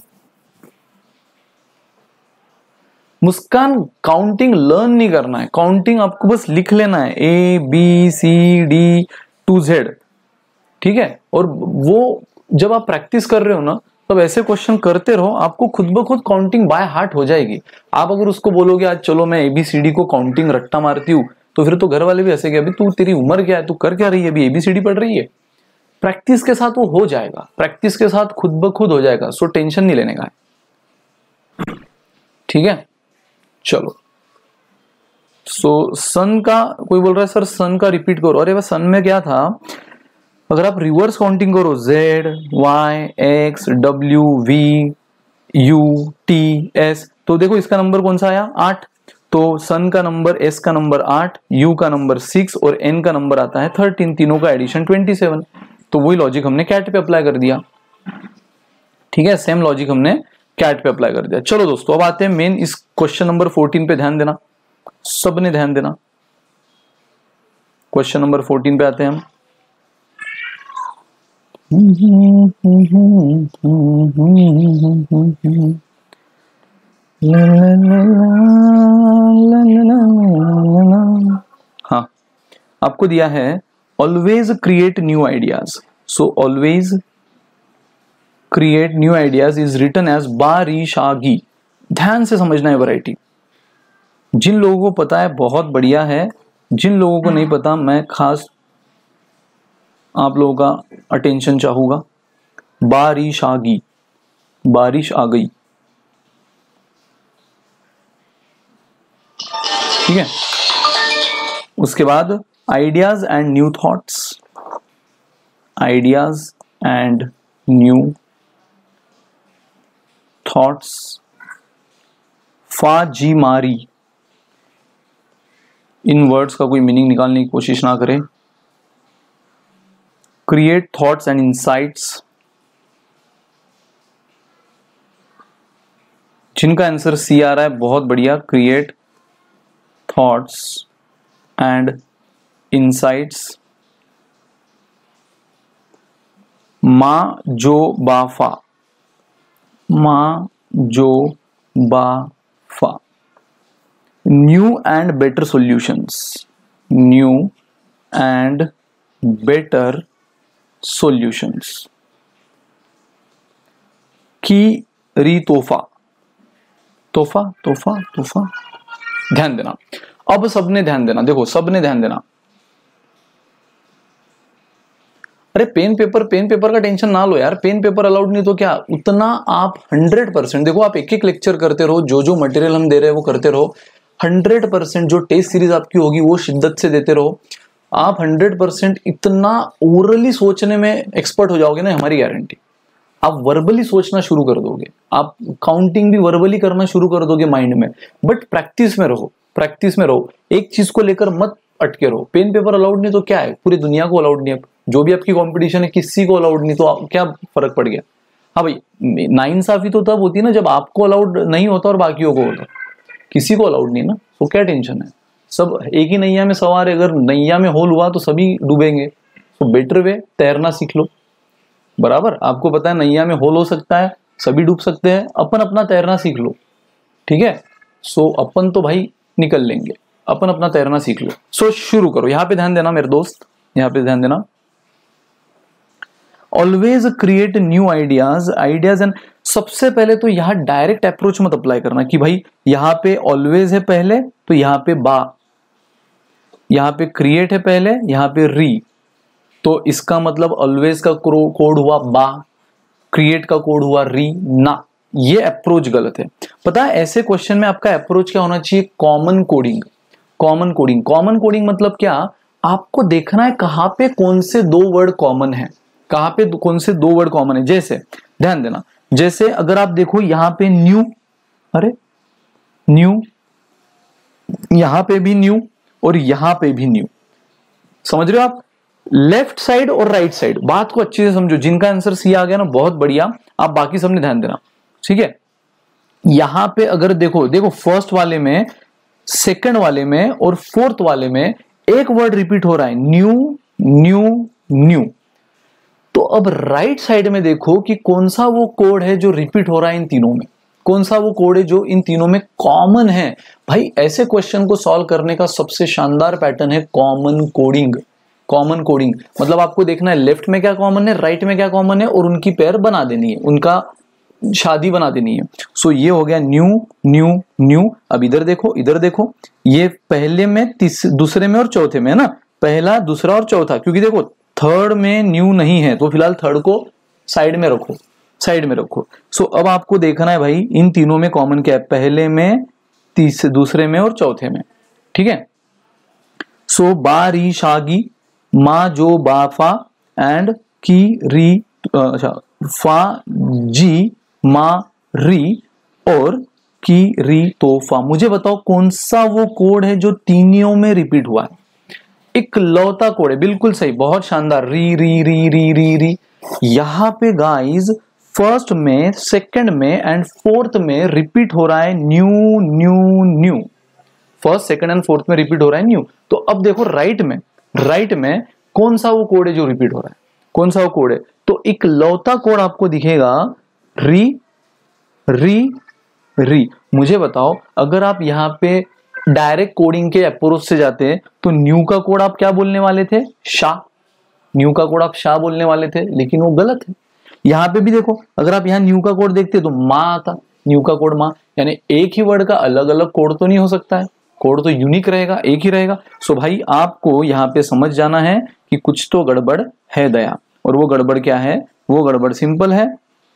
मुस्कान काउंटिंग लर्न नहीं करना है, काउंटिंग आपको बस लिख लेना है, A B C D to Z, ठीक है। और वो जब आप प्रैक्टिस कर रहे हो ना तब ऐसे क्वेश्चन करते रहो, आपको खुद ब खुद काउंटिंग बाय हार्ट हो जाएगी। आप अगर उसको बोलोगे आज चलो मैं एबीसीडी को काउंटिंग रट्टा मारती हूँ, तो फिर तो घर वाले भी हंसेंगे, अभी तू तेरी उम्र क्या है, तू कर क्या रही है, अभी एबीसीडी पढ़ रही है। प्रैक्टिस के साथ वो हो जाएगा, प्रैक्टिस के साथ खुद ब खुद हो जाएगा, सो टेंशन नहीं लेने का, ठीक है। चलो सो सन का कोई बोल रहा है सर सन का रिपीट करो, अरे वह सन में क्या था, अगर आप रिवर्स काउंटिंग करो Z Y X W V U T S, तो देखो इसका नंबर कौन सा आया, आठ। तो सन का नंबर, एस का नंबर आठ, यू का नंबर सिक्स और एन का नंबर आता है थर्टीन, तीनों का एडिशन ट्वेंटी सेवन। तो वही लॉजिक हमने कैट पे अप्लाई कर दिया, ठीक है, सेम लॉजिक हमने कैट पे अप्लाई कर दिया। चलो दोस्तों अब आते हैं मेन, इस क्वेश्चन नंबर फोर्टीन पे ध्यान देना, सबने ध्यान देना। क्वेश्चन नंबर फोर्टीन पे आते हैं हम। हाँ, आपको दिया है always create new ideas. So always create new ideas is written as बारिशागी। ध्यान से समझना है वैरायटी, जिन लोगों को पता है बहुत बढ़िया है, जिन लोगों को नहीं पता मैं खास आप लोगों का अटेंशन चाहूंगा। बारिश आ गई, बारिश आ गई, ठीक है। उसके बाद ideas and new thoughts, ideas and new thoughts, फा जी मारी, इन वर्ड्स का कोई मीनिंग निकालने की कोशिश ना करें। क्रिएट थॉट्स एंड इंसाइट्स, जिनका आंसर सी आ रहा है बहुत बढ़िया, क्रिएट थॉट्स एंड इंसाइट्स मा जो बा फा, मा जो बा फा। New and better solutions, new and better solutions. की री तोहफा, तोहफा तोहफा तोहफा। ध्यान देना, अब सबने ध्यान देना, देखो सबने ध्यान देना। अरे पेन पेपर, पेन पेपर का टेंशन ना लो यार, पेन पेपर अलाउड नहीं तो क्या, उतना आप हंड्रेड परसेंट देखो, आप एक एक लेक्चर करते रहो, जो जो मटेरियल हम दे रहे हैं वो करते रहो, हंड्रेड परसेंट जो टेस्ट सीरीज आपकी होगी वो शिद्दत से देते रहो। आप हंड्रेड परसेंट इतना ओरली सोचने में एक्सपर्ट हो जाओगे ना, हमारी गारंटी। आप वर्बली सोचना शुरू कर दोगे, आप काउंटिंग भी वर्बली करना शुरू कर दोगे माइंड में, बट प्रैक्टिस में रहो, प्रैक्टिस में रहो, एक चीज को लेकर मत अटके रहो। पेन पेपर अलाउड नहीं तो क्या है, पूरी दुनिया को अलाउड नहीं है, जो भी आपकी कंपटीशन है किसी को अलाउड नहीं, तो आप क्या फर्क पड़ गया। हाँ भाई, नाइंसाफी तो तब होती है ना जब आपको अलाउड नहीं होता और बाकियों को होता, किसी को अलाउड नहीं ना, तो क्या टेंशन है। सब एक ही नैया में सवार है, अगर नैया में होल हुआ तो सभी डूबेंगे, तो बेटर वे तैरना सीख लो। बराबर, आपको पता है नैया में होल हो सकता है, सभी डूब सकते हैं, अपन अपना तैरना सीख लो, ठीक है। सो अपन तो भाई निकल लेंगे, अपन अपना तैरना सीख लो। सो शुरू करो, यहां पे ध्यान देना मेरे दोस्त, यहां पे ध्यान देना। Always create new ideas, ideas and सबसे पहले तो यहां डायरेक्ट अप्रोच मत अप्लाई करना कि भाई यहां पे ऑलवेज है पहले तो यहां पे बा, यहां पे क्रिएट है पहले, यहां पे री, तो इसका मतलब ऑलवेज का कोड हुआ बा, क्रिएट का कोड हुआ री ना। ये अप्रोच गलत है। पता है ऐसे क्वेश्चन में आपका अप्रोच क्या होना चाहिए, common coding. Common coding, common coding मतलब क्या, आपको देखना है कहां पे कौन से दो वर्ड कॉमन है, कहां पे कौन से दो वर्ड कॉमन है। जैसे ध्यान देना, जैसे अगर आप देखो यहां पे न्यू, अरे न्यू, यहां पे भी न्यू और यहां पे भी न्यू, समझ रहे हो आप, लेफ्ट साइड और राइट साइड। बात को अच्छे से समझो, जिनका आंसर सी आ गया ना बहुत बढ़िया, आप बाकी सबने ध्यान देना, ठीक है। यहां पे अगर देखो, देखो फर्स्ट वाले में, सेकंड वाले में और फोर्थ वाले में एक वर्ड रिपीट हो रहा है, न्यू न्यू न्यू। तो अब राइट साइड में देखो कि कौन सा वो कोड है जो रिपीट हो रहा है इन तीनों में, कौन सा वो कोड है जो इन तीनों में कॉमन है। भाई ऐसे क्वेश्चन को सॉल्व करने का सबसे शानदार पैटर्न है कॉमन कोडिंग। कॉमन कोडिंग मतलब आपको देखना है लेफ्ट में क्या कॉमन है, राइट में क्या कॉमन है, और उनकी पेयर बना देनी है, उनका शादी बना देनी है। सो ये हो गया न्यू न्यू न्यू। अब इधर देखो, इधर देखो, ये पहले में, तीस दूसरे में और चौथे में है ना, पहला दूसरा और चौथा, क्योंकि देखो थर्ड में न्यू नहीं है तो फिलहाल थर्ड को साइड में रखो, साइड में रखो। सो अब आपको देखना है भाई इन तीनों में कॉमन क्या है, पहले में, तीस दूसरे में और चौथे में, ठीक है। सो बा री शागी, मा जो बाफा एंड की री, अच्छा फा जी मा री और की री तोहफा। मुझे बताओ कौन सा वो कोड है जो तीनों में रिपीट हुआ है, एक लौता कोड है, बिल्कुल सही, बहुत शानदार, री री री री री री। यहां पे गाइस फर्स्ट में, सेकंड में एंड फोर्थ में रिपीट हो रहा है new new new, first second and fourth में रिपीट हो रहा है न्यू। तो अब देखो राइट में, राइट में कौन सा वो कोड है जो रिपीट हो रहा है, कौन सा वो कोड है, तो एक लौता कोड आपको दिखेगा री री री। मुझे बताओ अगर आप यहां पे डायरेक्ट कोडिंग के अप्रोच से जाते हैं तो न्यू का कोड आप क्या बोलने वाले थे, शाह, न्यू का कोड आप शाह बोलने वाले थे, लेकिन वो गलत है। यहां पे भी देखो, अगर आप यहां न्यू का कोड देखते तो माँ आता, न्यू का कोड माँ, यानी एक ही वर्ड का अलग अलग कोड तो नहीं हो सकता है, कोड तो यूनिक रहेगा, एक ही रहेगा। सो भाई आपको यहाँ पे समझ जाना है कि कुछ तो गड़बड़ है दया, और वो गड़बड़ क्या है, वो गड़बड़ सिंपल है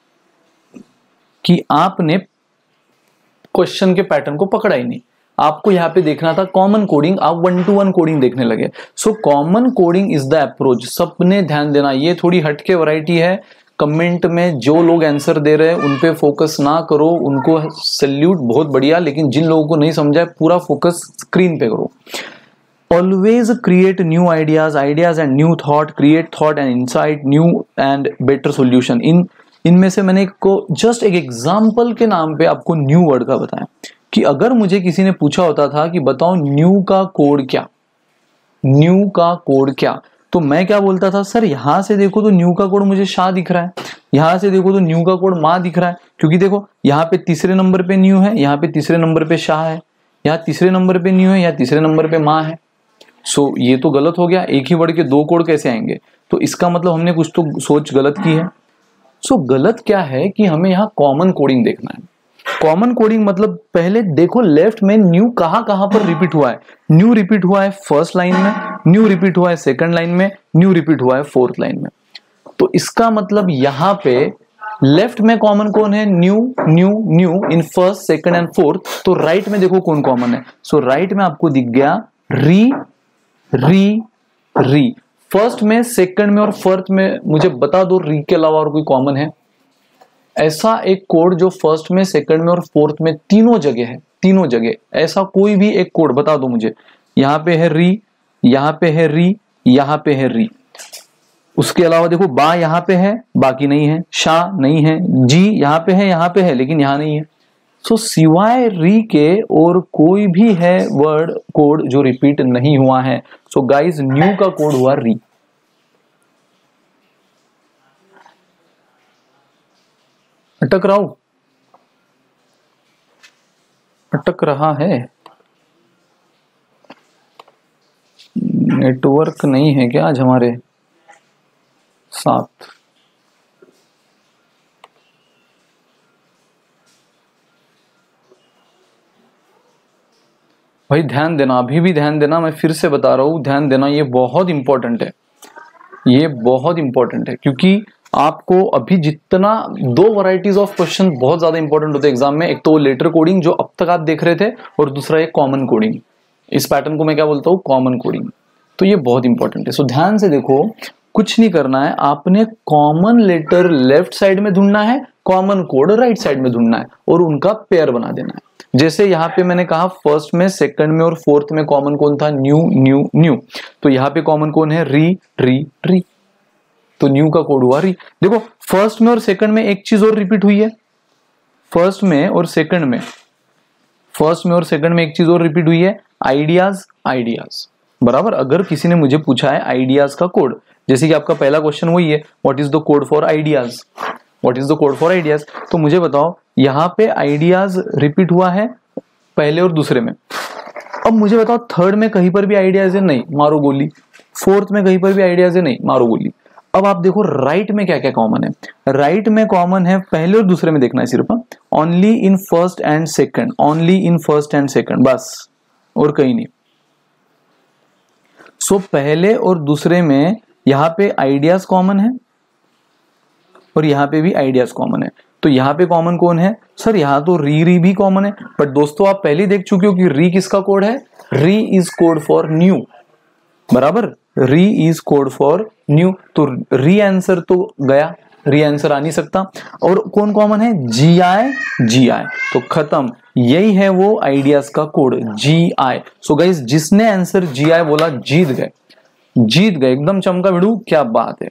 कि आपने क्वेश्चन के पैटर्न को पकड़ा ही नहीं। आपको यहाँ पे देखना था कॉमन कोडिंग, आप वन टू वन कोडिंग देखने लगे। So common coding is the approach, सबने ध्यान देना, ये थोड़ी हटके वैरायटी है। कमेंट में जो लोग आंसर दे रहे हैं उन पे फोकस ना करो, उनको सैल्यूट, बहुत बढ़िया, लेकिन जिन लोगों को नहीं समझा है पूरा फोकस स्क्रीन पे करो। Always create new ideas, ideas and new thought, create thought and insight, new and better solution. इन इनमें से मैंने को जस्ट एक एग्जाम्पल के नाम पे आपको न्यू वर्ड का बताया कि अगर मुझे किसी ने पूछा होता था कि बताओ न्यू का कोड क्या, न्यू का कोड क्या, तो मैं क्या बोलता था, सर यहां से देखो तो न्यू का कोड मुझे शाह दिख रहा है, यहां से देखो तो न्यू का कोड माँ दिख रहा है, क्योंकि देखो यहाँ पे तीसरे नंबर पे न्यू है, यहाँ पे तीसरे नंबर पे शाह है, यहाँ तीसरे नंबर पे न्यू है, यहाँ तीसरे नंबर पे माँ है। सो so, ये तो गलत हो गया, एक ही वर्ड के दो कोड कैसे आएंगे, तो इसका मतलब हमने कुछ तो सोच गलत की है। सो so, गलत क्या है कि हमें यहाँ कॉमन कोडिंग देखना है। कॉमन कोडिंग मतलब पहले देखो लेफ्ट में न्यू कहां कहां पर रिपीट हुआ है, न्यू रिपीट हुआ है फर्स्ट लाइन में, न्यू रिपीट हुआ है सेकंड लाइन में, न्यू रिपीट हुआ है फोर्थ लाइन में। तो इसका मतलब यहां पे लेफ्ट में कॉमन कौन है, new new new in first second and fourth. तो राइट में देखो कौन कॉमन है, सो so, राइट में आपको दिख गया री री री। फर्स्ट में सेकंड में और फोर्थ में मुझे बता दो री के अलावा और कोई कॉमन है, ऐसा एक कोड जो फर्स्ट में सेकंड में और फोर्थ में तीनों जगह है, तीनों जगह ऐसा कोई भी एक कोड बता दो मुझे। यहाँ पे है री, यहाँ पे है री, यहाँ पे है री, उसके अलावा देखो बा यहाँ पे है बाकी नहीं है, शाह नहीं है, जी यहाँ पे है यहाँ पे है लेकिन यहाँ नहीं है। सो so, सिवाय री के और कोई भी है वर्ड कोड जो रिपीट नहीं हुआ है। सो गाइस न्यू का कोड हुआ री। अटक रहा हूं, अटक रहा है, नेटवर्क नहीं है क्या आज हमारे साथ? भाई ध्यान देना, अभी भी ध्यान देना, मैं फिर से बता रहा हूं ध्यान देना, ये बहुत इंपॉर्टेंट है, ये बहुत इंपॉर्टेंट है, क्योंकि आपको अभी जितना दो वैरायटीज ऑफ क्वेश्चन बहुत ज्यादा इंपॉर्टेंट होते हैं एग्जाम में, एक तो लेटर कोडिंग जो अब तक आप देख रहे थे, और दूसरा एक कॉमन कोडिंग। इस पैटर्न को मैं क्या बोलता हूँ, कॉमन कोडिंग। तो ये बहुत इंपॉर्टेंट है। सो ध्यान से देखो, कुछ नहीं करना है, आपने कॉमन लेटर लेफ्ट साइड में ढूंढना है, कॉमन कोड राइट साइड में ढूंढना है और उनका पेयर बना देना है। जैसे यहाँ पे मैंने कहा फर्स्ट में सेकंड में और फोर्थ में कॉमन कौन था, न्यू न्यू न्यू, तो यहाँ पे कॉमन कौन है, री री री, तो न्यू का कोड हुआ री। देखो फर्स्ट में और सेकंड में एक चीज और रिपीट हुई है, फर्स्ट में और सेकंड में, फर्स्ट में और सेकंड में एक चीज और रिपीट हुई है, आइडियाज आइडियाज, बराबर। अगर किसी ने मुझे पूछा है आइडियाज का कोड, जैसे कि आपका पहला क्वेश्चन वही है, what is the code for ideas, what is the code for ideas, तो मुझे बताओ यहाँ पे आइडियाज रिपीट हुआ है पहले और दूसरे में। अब मुझे बताओ थर्ड में कहीं पर भी आइडियाज है, नहीं, मारो गोली। फोर्थ में कहीं पर भी आइडियाज है, नहीं, मारो गोली। अब आप देखो राइट में क्या क्या कॉमन है, राइट में कॉमन है पहले और दूसरे में देखना है सिर्फ, only in first and second, only in first and second, बस, और कहीं नहीं। सो so, पहले और दूसरे में यहाँ पे आइडियाज कॉमन है और यहाँ पे भी आइडियाज कॉमन है, तो यहाँ पे कॉमन कौन है, सर यहाँ तो री री भी कॉमन है। बट दोस्तों आप पहले देख चुके हो कि री किसका कोड है, री इज कोड फॉर न्यू, बराबर, री इज कोड फॉर न्यू, तो री आंसर तो गया, री आंसर आ नहीं सकता। और कौन कॉमन है, जी आई जी आई, तो खत्म, यही है वो आइडियाज का कोड, जी आई। सो गाइस जिसने आंसर जी आई बोला जीत गए, जीत गए, एकदम चमका भिड़ू, क्या बात है।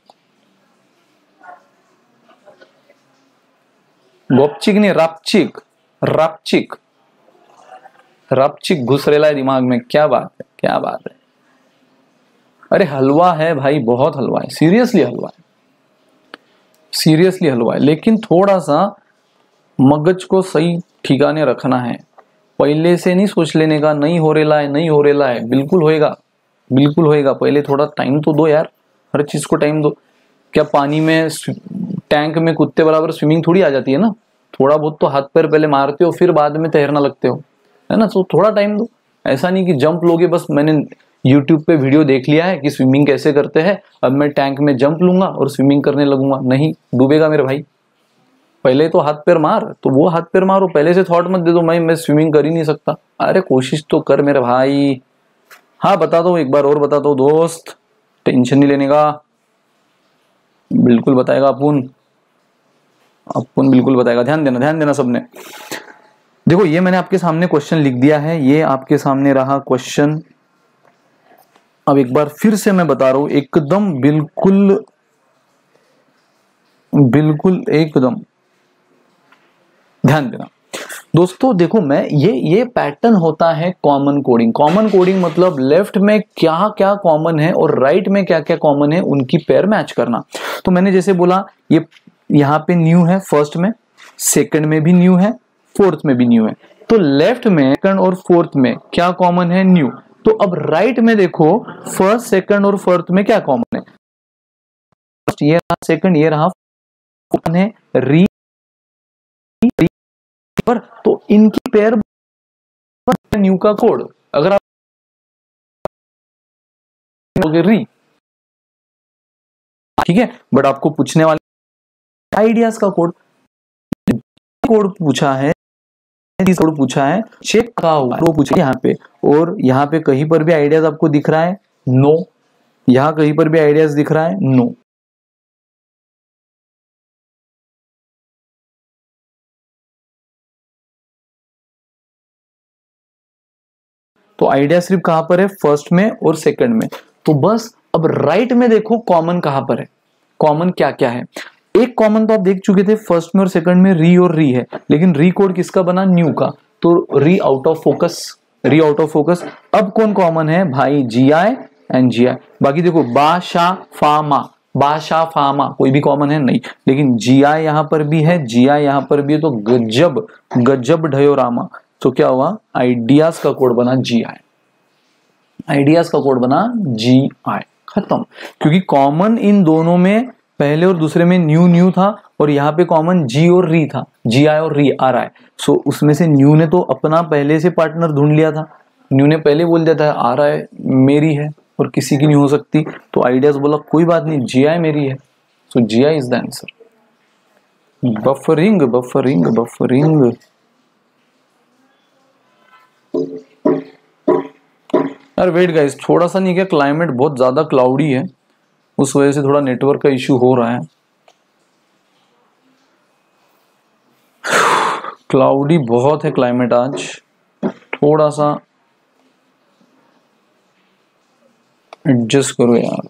गोपचिक नहीं, रापचिक, रापचिक, रापचिक घुस रेला है दिमाग में, क्या बात है, क्या बात है। अरे हलवा है भाई, बहुत हलवा है, सीरियसली हलवा है, सीरियसली हलवा है, लेकिन थोड़ा सा मगज को सही ठिकाने रखना है, पहले से नहीं सोच लेने का, नहीं हो रेला है, नहीं हो रेला है, बिल्कुल होएगा, बिल्कुल होएगा, पहले थोड़ा टाइम तो दो यार, हर चीज को टाइम दो। क्या पानी में टैंक में कुत्ते बराबर स्विमिंग थोड़ी आ जाती है ना, थोड़ा बहुत तो हाथ पैर पहले मारते हो फिर बाद में तैरना लगते हो, है ना, तो थोड़ा टाइम दो। ऐसा नहीं कि जंप लोगे, बस मैंने यूट्यूब पे वीडियो देख लिया है कि स्विमिंग कैसे करते हैं, अब मैं टैंक में जंप लूंगा और स्विमिंग करने लगूंगा, नहीं डूबेगा मेरे भाई। पहले तो हाथ पैर मार, तो वो हाथ पैर मारो, पहले से थॉट मत दे दो मैं मैं स्विमिंग कर ही नहीं सकता, अरे कोशिश तो कर मेरे भाई। हाँ बता दो, एक बार और बता दो दोस्त, टेंशन नहीं लेने का, बिल्कुल बताएगा अपुन, अपुन बिल्कुल बताएगा, ध्यान देना, ध्यान देना सबने। देखो ये मैंने आपके सामने क्वेश्चन लिख दिया है, ये आपके सामने रहा क्वेश्चन। अब एक बार फिर से मैं बता रहा हूं, एकदम बिल्कुल बिल्कुल एकदम ध्यान देना। दोस्तों देखो, मैं ये ये पैटर्न होता है कॉमन कोडिंग। कॉमन कोडिंग मतलब लेफ्ट में क्या क्या कॉमन है और राइट में क्या क्या कॉमन है, उनकी पेयर मैच करना। तो मैंने जैसे बोला, ये यहाँ पे न्यू है, फर्स्ट में, सेकंड में भी न्यू है, फोर्थ में भी न्यू है। तो लेफ्ट में, सेकंड और फोर्थ में क्या कॉमन है? न्यू। तो अब राइट में देखो, फर्स्ट, सेकंड और फोर्थ में क्या कॉमन है? फर्स्ट ये रहा, सेकंड ये रहा, कॉमन है री, री पर। तो इनकी पेयर न्यू का कोड, अगर आप री, ठीक है, बट आपको पूछने वाले आइडियाज का कोड, कोड पूछा है, कोड पूछा है, चेक का हुआ वो पूछा यहाँ पे, और यहाँ पे कहीं पर भी आइडियाज आपको दिख रहा है? नो। यहाँ कहीं पर भी आइडियाज दिख रहा है? नो। तो आइडिया सिर्फ कहां पर है? फर्स्ट में और सेकंड में। तो बस अब राइट में देखो कॉमन कहां पर है, कॉमन क्या क्या है। एक कॉमन तो आप देख चुके थे, फर्स्ट में और सेकंड में री और री है, लेकिन री कोड किसका बना? न्यू का। तो री आउट ऑफ फोकस, री आउट ऑफ फोकस। अब कौन कॉमन है भाई? जी आई एंड जी आई। बाकी देखो, बा शा फा मा, बा शा फा मा कोई भी कॉमन है नहीं, लेकिन जी आई यहां पर भी है, जी आई यहां पर भी है। तो गजब गजब ढयो रामा। तो क्या हुआ? आइडियाज का कोड बना जी आई, आइडियाज का कोड बना जी आई, खत्म। क्योंकि कॉमन इन दोनों में, पहले और दूसरे में न्यू न्यू था, और यहाँ पे कॉमन जी और री था, जी आई और री आ रहा है। सो उसमें से न्यू ने तो अपना पहले से पार्टनर ढूंढ लिया था, न्यू ने पहले बोल दिया था आ रहा है मेरी है और किसी की नहीं हो सकती। तो आइडियाज बोला कोई बात नहीं, जी आई मेरी है। सो जी आई is the answer. Buffering buffering buffering. यार वेट गाइस, थोड़ा सा नहीं क्या, क्लाइमेट बहुत ज्यादा क्लाउडी है, उस वजह से थोड़ा नेटवर्क का इश्यू हो रहा है। क्लाउडी बहुत है क्लाइमेट आज, थोड़ा सा एडजस्ट करो यार।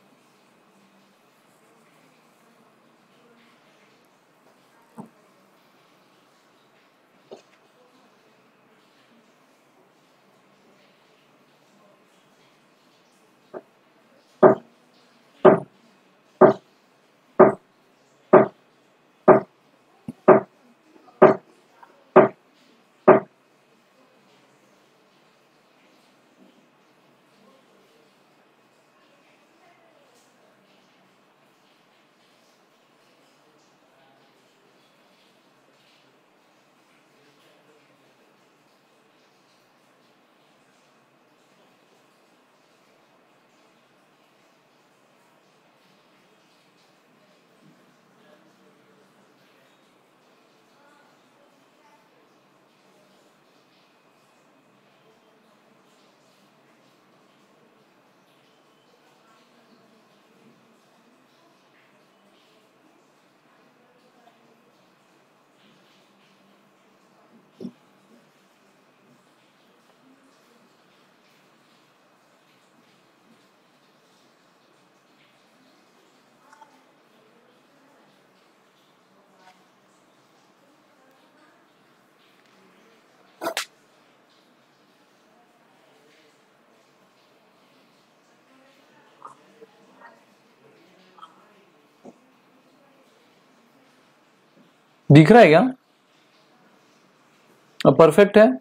दिख रहा है क्या? अब परफेक्ट है?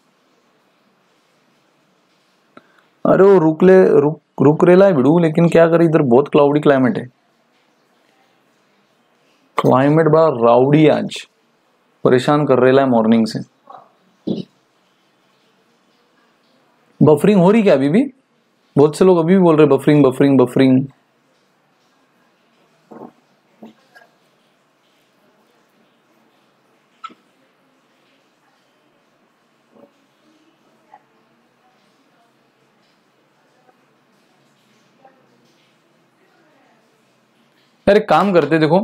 अरे वो रुक ले, रुक रुक रेला है बिड़ू, लेकिन क्या करे, इधर बहुत क्लाउडी क्लाइमेट है। क्लाइमेट बड़ा राउडी आज, परेशान कर रेला है मॉर्निंग से। बफरिंग हो रही क्या अभी भी? बहुत से लोग अभी भी बोल रहे बफरिंग बफरिंग बफरिंग। यार एक काम करते, देखो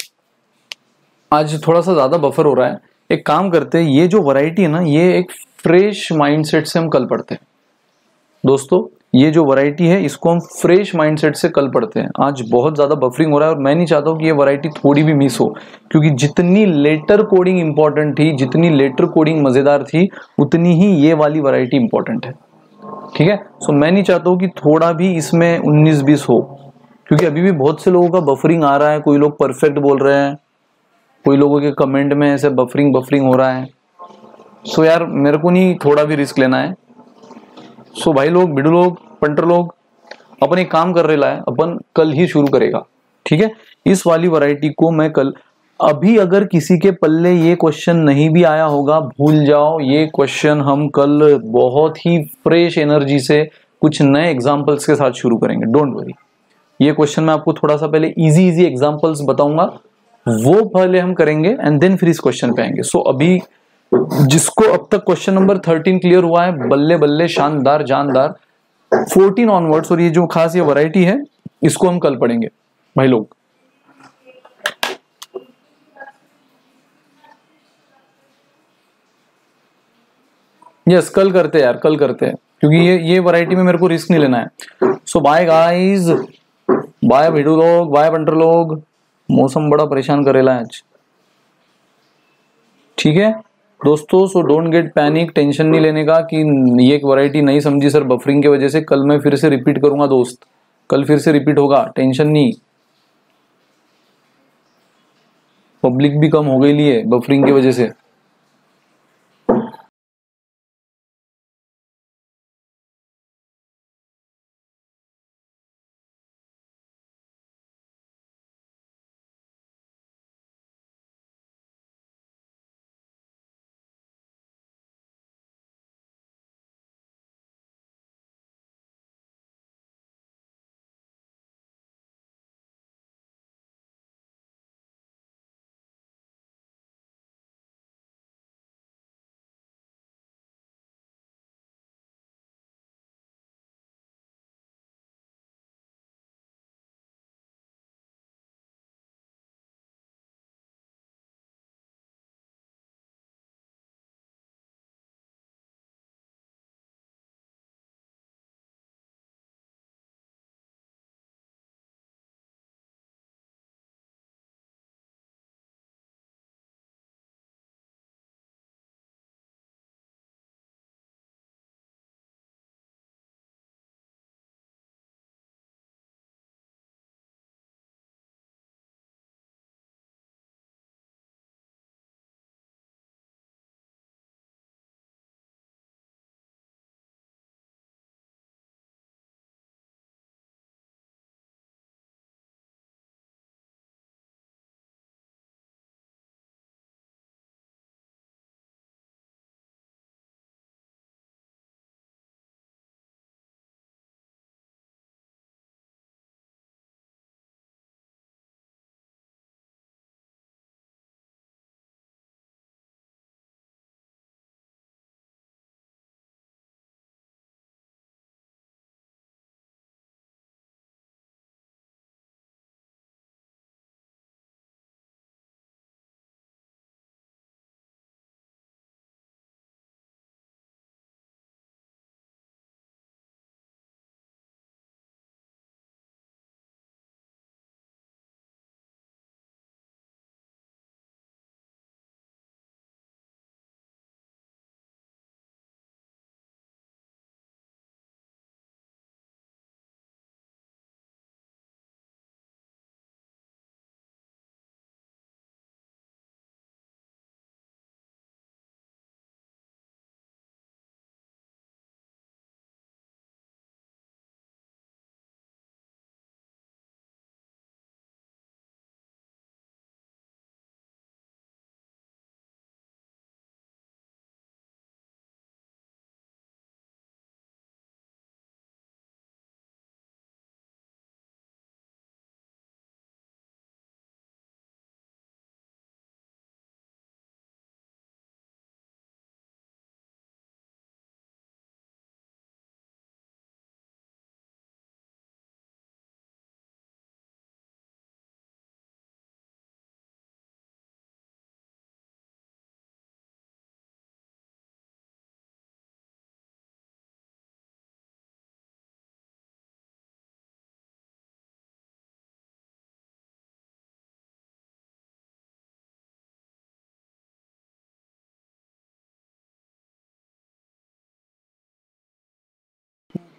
आज थोड़ा सा ज्यादा बफर हो रहा है, एक काम करते, ये जो वैरायटी है ना, ये एक फ्रेश माइंडसेट से हम कल पढ़ते हैं। दोस्तों ये जो वैरायटी है इसको हम फ्रेश माइंडसेट से कल पढ़ते हैं। आज बहुत ज़्यादा बफरिंग हो रहा है और मैं नहीं चाहता हूँ कि ये वैरायटी थोड़ी भी मिस हो, क्योंकि जितनी लेटर कोडिंग इंपॉर्टेंट थी, जितनी लेटर कोडिंग मज़ेदार थी, उतनी ही ये वाली वैरायटी इंपॉर्टेंट है। ठीक है, सो मैं नहीं चाहता हूँ कि थोड़ा भी इसमें उन्नीस बीस हो, क्योंकि अभी भी बहुत से लोगों का बफरिंग आ रहा है। कोई लोग परफेक्ट बोल रहे हैं, कोई लोगों के कमेंट में ऐसे बफरिंग बफरिंग हो रहा है। सो यार मेरे को नहीं थोड़ा भी रिस्क लेना है। सो भाई लोग, बिडू लोग, पंटर लोग, अपन एक काम कर रहे हैं, अपन कल ही शुरू करेगा। ठीक है, इस वाली वैरायटी को मैं कल, अभी अगर किसी के पल्ले ये क्वेश्चन नहीं भी आया होगा, भूल जाओ, ये क्वेश्चन हम कल बहुत ही फ्रेश एनर्जी से कुछ नए एग्जांपल्स के साथ शुरू करेंगे। डोंट वरी, ये क्वेश्चन मैं आपको थोड़ा सा पहले इजी इजी एग्जांपल्स बताऊंगा, वो पहले हम करेंगे एंड देन फिर इस क्वेश्चन पे आएंगे। सो अभी जिसको अब तक क्वेश्चन नंबर थर्टीन क्लियर हुआ है, बल्ले बल्ले, शानदार जानदार। फोर्टीन ऑनवर्ड्स, और ये जो खास ये वैरायटी है इसको हम कल पढ़ेंगे भाई लोग। यस, कल करते हैं यार, कल करते हैं, क्योंकि ये ये वैरायटी में मेरे को रिस्क नहीं लेना है। सो बाय गाइस, बाय भिडू लोग, बाय पंटर लोग। मौसम बड़ा परेशान करेला है आज। ठीक है दोस्तों, so don't get panic, tension नहीं लेने का कि ये एक वैरायटी नहीं समझी सर बफरिंग की वजह से। कल मैं फिर से रिपीट करूंगा दोस्त, कल फिर से रिपीट होगा, टेंशन नहीं। पब्लिक भी कम हो गई है बफरिंग की वजह से।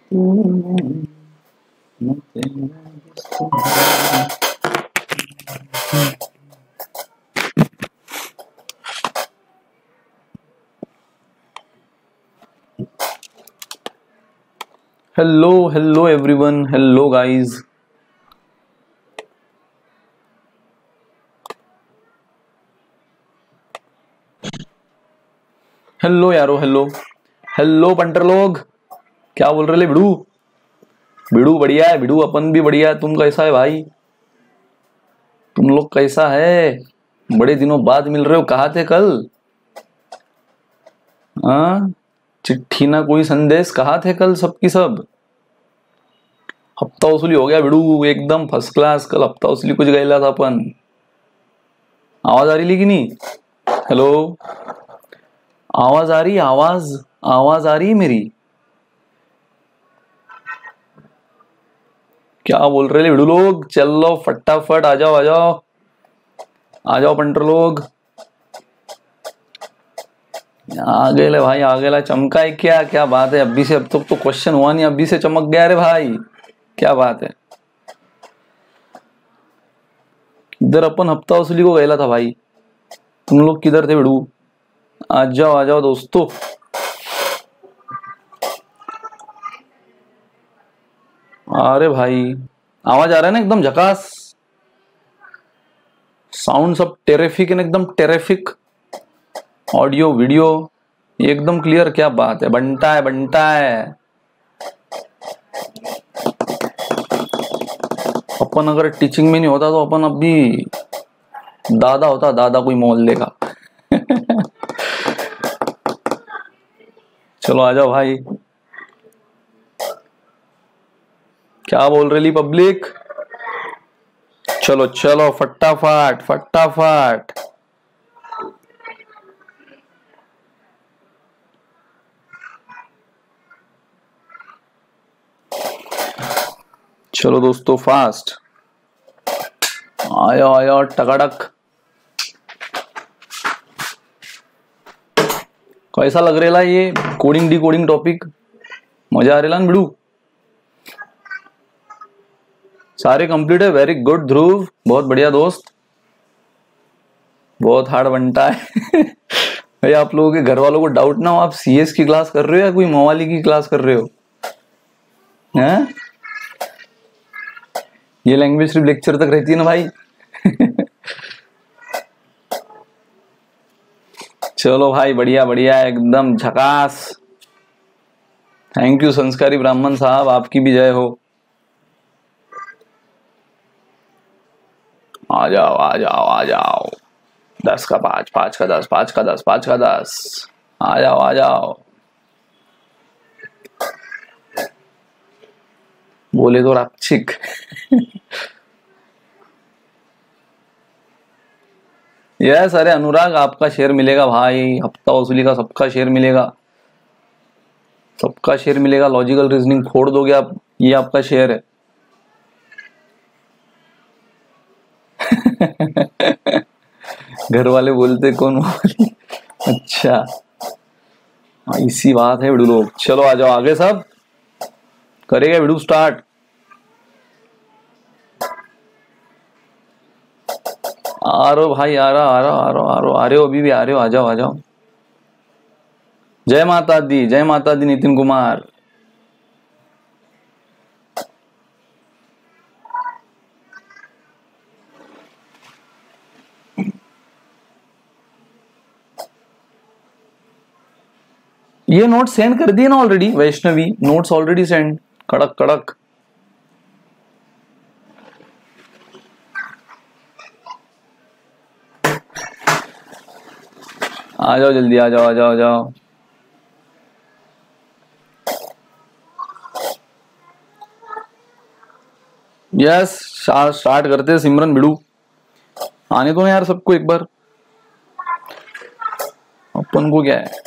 Hello hello everyone, hello guys. Hello यारो, हेलो हेलो पंटर लोग, क्या बोल रहे ले? बिड़ू बिड़ू बढ़िया है, बिड़ू अपन भी बढ़िया है। तुम कैसा है भाई? तुम लोग कैसा है? बड़े दिनों बाद मिल रहे हो, कहाँ थे कल? हाँ, चिट्ठी ना कोई संदेश, कहाँ थे कल सबकी सब? हफ्ता वसूली हो गया बिड़ू, एकदम फर्स्ट क्लास। कल हफ्ता वसूली कुछ गया था अपन। आवाज आ रही लेकिन नहीं? हेलो, आवाज आ रही? आवाज आवाज आ रही है मेरी? क्या बोल रहे ले बिड़ू लोग? चलो फटाफट आ जाओ, आ जाओ आ जाओ पंटर लोग। आ गए ले भाई, आ गए ला। चमका है क्या? क्या बात है? अभी से, अब तक तो क्वेश्चन हुआ नहीं, अभी से चमक गया रे भाई, क्या बात है? इधर अपन हफ्ता वसूली को गया था भाई, तुम लोग किधर थे बिड़ू? आ जाओ आ जाओ दोस्तों। अरे भाई, आवाज आ रहा है ना? एकदम झकास, साउंड सब टेरिफिक है, एकदम टेरिफिक। ऑडियो वीडियो एकदम क्लियर, क्या बात है? बनता है बनता है। अपन अगर टीचिंग में नहीं होता तो अपन अभी दादा होता, दादा कोई मोहल्ले का। चलो आ जाओ भाई। क्या बोल रही पब्लिक? चलो चलो फटाफट फटाफट। चलो दोस्तों फास्ट, आयो आयो टकाटक। कैसा लग रहा है ये कोडिंग डी कोडिंग टॉपिक? मजा आ रहा है ना बिड़ू? सारे कंप्लीट है, वेरी गुड ध्रुव, बहुत बढ़िया दोस्त। बहुत हार्ड बनता है। भाई आप लोगों के घर वालों को डाउट ना हो, आप सीएस की क्लास कर रहे हो या कोई मवाली की क्लास कर रहे हो? हैं? ये लैंग्वेज सिर्फ लेक्चर तक रहती है ना भाई। चलो भाई, बढ़िया बढ़िया, एकदम झकास। थैंक यू संस्कारी ब्राह्मण साहब, आपकी भी जय हो। आ जाओ आ जाओ आ जाओ। दस का पांच, पांच का दस, पांच का दस, पांच का दस। आ जाओ आ जाओ। बोले तो रापचिक। यस, अरे अनुराग आपका शेयर मिलेगा भाई, हफ्ता वसूली का सबका शेयर मिलेगा, सबका शेयर मिलेगा। लॉजिकल रीजनिंग फोड़ दोगे आप, ये आपका शेयर है। घर वाले बोलते कौन वाली? अच्छा, इसी बात है बिड़ू लोग। चलो आ जाओ आगे सब, करेगा बिड़ू स्टार्ट। आ रहे हो भाई, आ रहा आ रहा आ रहा आ रहा आ रहे हो, अभी भी आ रहे हो, आ जाओ आ जाओ। जय माता दी, जय माता दी नितिन कुमार। ये नोट सेंड कर दिए ना already Vaishnavi, notes already send, कड़क कड़क। आ जाओ जल्दी, आ जाओ आ जाओ आ जाओ। यस, स्टार्ट करते हैं। सिमरन बिड़ू आने दो यार सबको एक बार, अपन को क्या है।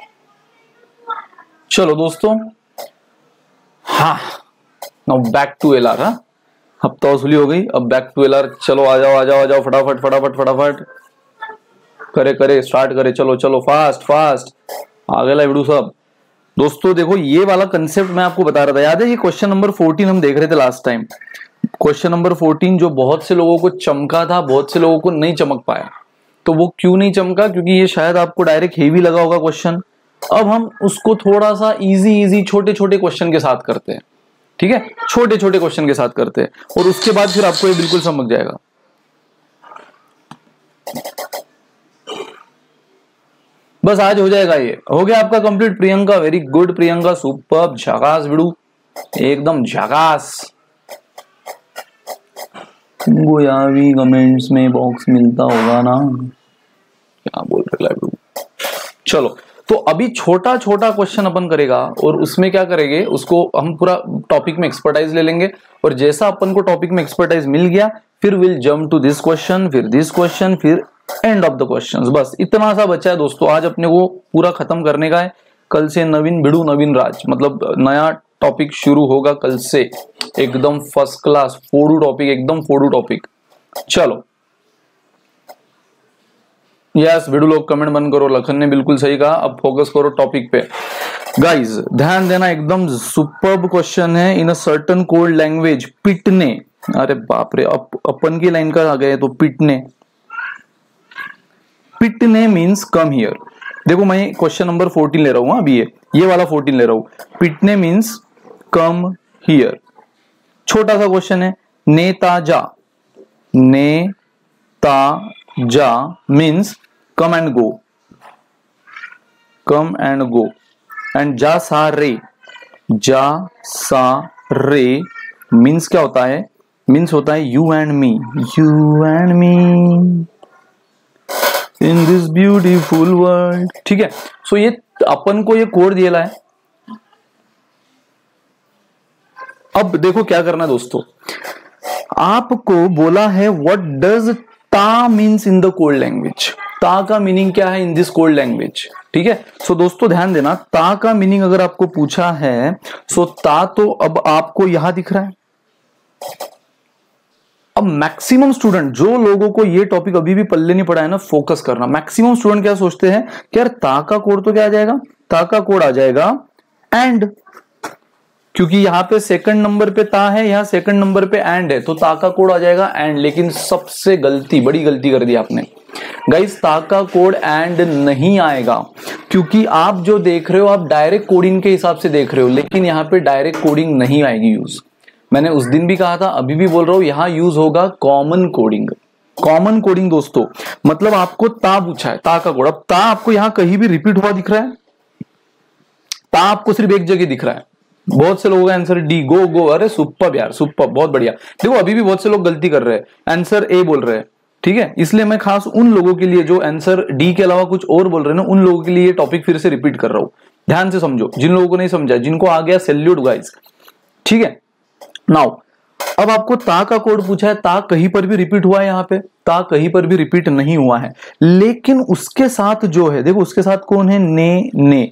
चलो दोस्तों, हाँ, नाउ बैक टू एलआर। हाँ, हफ्ता वसूली हो गई, अब बैक टू एलआर। चलो आ जाओ आ जाओ आ जाओ, फटाफट फटाफट फटाफट करे करे स्टार्ट करे। चलो चलो फास्ट फास्ट, आ गए बिड़ू सब। दोस्तों देखो ये वाला कंसेप्ट मैं आपको बता रहा था, याद है ये क्वेश्चन नंबर फोर्टीन हम देख रहे थे last time. Question number fourteen जो बहुत से लोगों को चमका था, बहुत से लोगों को नहीं चमक पाया। तो वो क्यों नहीं चमका? क्योंकि ये शायद आपको डायरेक्ट हेवी लगा होगा क्वेश्चन। अब हम उसको थोड़ा सा इजी इजी छोटे छोटे क्वेश्चन के साथ करते हैं, ठीक है, छोटे छोटे क्वेश्चन के साथ करते हैं, और उसके बाद फिर आपको ये बिल्कुल समझ जाएगा। बस आज हो जाएगा, ये हो गया आपका complete. Priyanka very good, Priyanka superb, झकास बिड़ू, एकदम झकास। तुमको यहाँ भी कमेंट्स में बॉक्स मिलता होगा ना, क्या बोल रहे बिड़ू। चलो तो अभी छोटा छोटा क्वेश्चन अपन करेगा, और उसमें क्या करेंगे, उसको हम पूरा टॉपिक में एक्सपर्टाइज ले लेंगे, और जैसा अपन को टॉपिक में एक्सपर्टाइज मिल गया फिर will jump to this question, फिर दिस क्वेश्चन, फिर एंड ऑफ द क्वेश्चंस। बस इतना सा बचा है दोस्तों, आज अपने को पूरा खत्म करने का है। कल से नवीन बिड़ू नवीन राज, मतलब नया टॉपिक शुरू होगा कल से, एकदम फर्स्ट क्लास फोड़ू टॉपिक, एकदम फोड़ू टॉपिक। चलो यस बिड़ू लोग कमेंट बंद करो, लखन ने बिल्कुल सही कहा, अब फोकस करो टॉपिक पे। गाइज ध्यान देना, एकदम सुपर्ब क्वेश्चन है। In a certain code language पिटने, अरे बाप रे, अप, अपन की लाइन का आ गए तो पिटने, पिटने मीन्स कम हियर। देखो मैं क्वेश्चन नंबर फोर्टीन ले रहा हूं, अभी ये ये वाला फोर्टीन ले रहा हूं। पिटने मीन्स कम हियर, छोटा सा क्वेश्चन है। नेताजा, नेताजा means come and go, come and go. And जा सा रे, जा सा रे मीन्स क्या होता है? मीन्स होता है you and me, you and me in this beautiful world, ठीक है। सो ये अपन को ये कोड दिया है। अब देखो क्या करना है दोस्तों, आपको बोला है व्हाट डज ता means in the code language. ता का मीनिंग क्या है इन दिस कोड लैंग्वेज, ठीक है। सो दोस्तों ध्यान देना, ता का मीनिंग अगर आपको पूछा है, सो ता तो अब आपको यहां दिख रहा है। अब मैक्सिमम स्टूडेंट, जो लोगों को ये टॉपिक अभी भी पल्ले नहीं पड़ा है ना, फोकस करना। मैक्सिमम स्टूडेंट क्या सोचते हैं कि यार ता का कोड तो क्या आ जाएगा, ता का कोड आ जाएगा एंड, क्योंकि यहां पे सेकंड नंबर पे ता है, यहां सेकंड नंबर पे एंड है, तो ता का कोड आ जाएगा एंड। लेकिन सबसे गलती, बड़ी गलती कर दी आपने गाइस, ता का कोड एंड नहीं आएगा, क्योंकि आप जो देख रहे हो आप डायरेक्ट कोडिंग के हिसाब से देख रहे हो, लेकिन यहाँ पे डायरेक्ट कोडिंग नहीं आएगी यूज। मैंने उस दिन भी कहा था, अभी भी बोल रहा हूं, यहां यूज होगा कॉमन कोडिंग। कॉमन कोडिंग दोस्तों मतलब आपको ता पूछा है, ता का कोड। अब ता आपको यहां कहीं भी रिपीट हुआ दिख रहा है? ता आपको सिर्फ एक जगह दिख रहा है। बहुत से लोगों का आंसर डी, गो गो, अरे सुपर यार, सुपर, बहुत बढ़िया। देखो अभी भी बहुत से लोग गलती कर रहे हैं, आंसर ए बोल रहे हैं, ठीक है। इसलिए मैं खास उन लोगों के लिए जो आंसर डी के अलावा कुछ और बोल रहे हैं ना, उन लोगों के लिए टॉपिक फिर से रिपीट कर रहा हूं। ध्यान से समझो, जिन लोगों को नहीं समझा, जिनको आ गया सैल्यूट गाइस, ठीक है। नाउ अब आपको ता का कोड पूछा है, ता कहीं पर भी रिपीट हुआ है, यहां पे ता कहीं पर भी रिपीट नहीं हुआ है, लेकिन उसके साथ जो है, देखो उसके साथ कौन है, ने, ने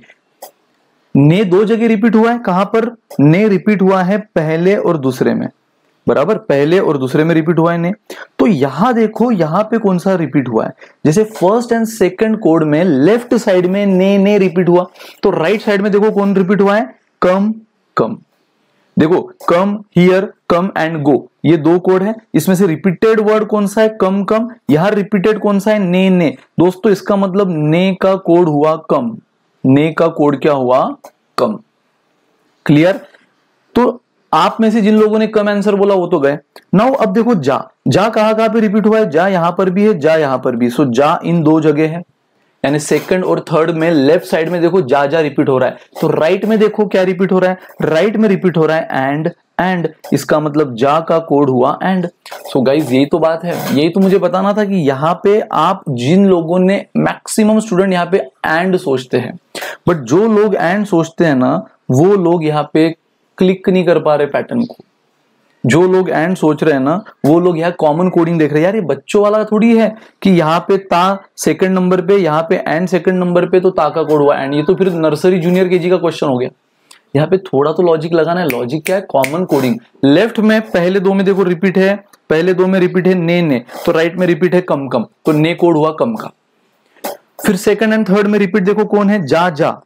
ने दो जगह रिपीट हुआ है। कहां पर? ने रिपीट हुआ है पहले और दूसरे में, बराबर, पहले और दूसरे में रिपीट हुआ है ने। तो यहां देखो, यहां पे कौन सा रिपीट हुआ है, जैसे फर्स्ट एंड सेकंड कोड में लेफ्ट साइड में ने ने रिपीट हुआ, तो राइट साइड में देखो कौन रिपीट हुआ है, कम कम। देखो कम हियर, कम एंड गो, ये दो कोड है, इसमें से रिपीटेड वर्ड कौन सा है, कम कम। यहां रिपीटेड कौन सा है, ने ने। दोस्तों इसका मतलब ने का कोड हुआ कम, ने का कोड क्या हुआ, कम। क्लियर? तो आप में से जिन लोगों ने कम आंसर बोला वो तो गए। नाउ अब देखो जा, जा कहां कहां पे रिपीट हुआ है, जा यहां पर भी है, जा यहां पर भी। सो जा इन दो जगह है, यानी सेकंड और थर्ड में लेफ्ट साइड में देखो जा जा रिपीट हो रहा है, तो राइट में देखो क्या रिपीट हो रहा है, राइट में रिपीट हो रहा है एंड एंड। इसका मतलब जा का कोड हुआ एंड। सो गाइज यही तो बात है, यही तो मुझे बताना था कि यहाँ पे आप जिन लोगों ने, मैक्सिमम स्टूडेंट यहाँ पे एंड सोचते हैं, बट जो लोग एंड सोचते हैं ना, वो लोग यहाँ पे क्लिक नहीं कर पा रहे पैटर्न को। जो लोग एंड सोच रहे हैं ना, वो लोग यहाँ कॉमन कोडिंग देख रहे हैं। यार ये बच्चों वाला थोड़ी है कि यहाँ पे ता सेकंड नंबर पे, यहाँ पे एंड सेकंड नंबर पे, तो ता का कोड हुआ एंड। ये तो फिर नर्सरी जूनियर केजी का क्वेश्चन हो गया। यहाँ पे थोड़ा तो लॉजिक लगाना है। लॉजिक क्या है, कॉमन कोडिंग। लेफ्ट में पहले दो में देखो रिपीट है, पहले दो में रिपीट है ने ने, तो राइट में रिपीट है कम कम, तो ने कोड हुआ कम का। फिर सेकंड एंड थर्ड में रिपीट देखो कौन है, जा जा,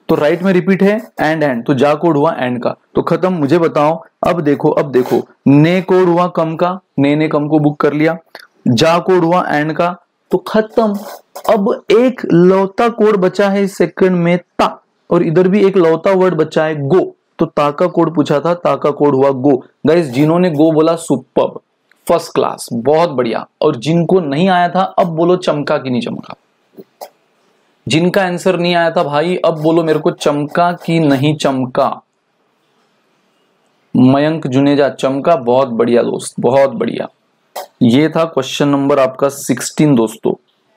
तो राइट में रिपीट है एंड एंड, तो जा कोड हुआ एंड का, तो खत्म। मुझे बताओ, अब देखो अब देखो, ने कोड हुआ कम का, ने ने कम को बुक कर लिया, जा कोड हुआ एंड का, तो खत्म। अब एक लौता कोड बचा है इस सेकंड में ता, और इधर भी एक लौता वर्ड बचा है गो, तो ता का कोड पूछा था, ता का कोड हुआ गो। गाइस जिन्होंने गो बोला सुपर्ब, फर्स्ट क्लास, बहुत बढ़िया। और जिनको नहीं आया था अब बोलो चमका कि नहीं चमका। जिनका आंसर नहीं आया था भाई अब बोलो मेरे को चमका कि नहीं चमका। मयंक जुनेजा चमका, बहुत बढ़िया दोस्त, बहुत बढ़िया। ये था क्वेश्चन नंबर आपका सिक्सटीन दोस्तों।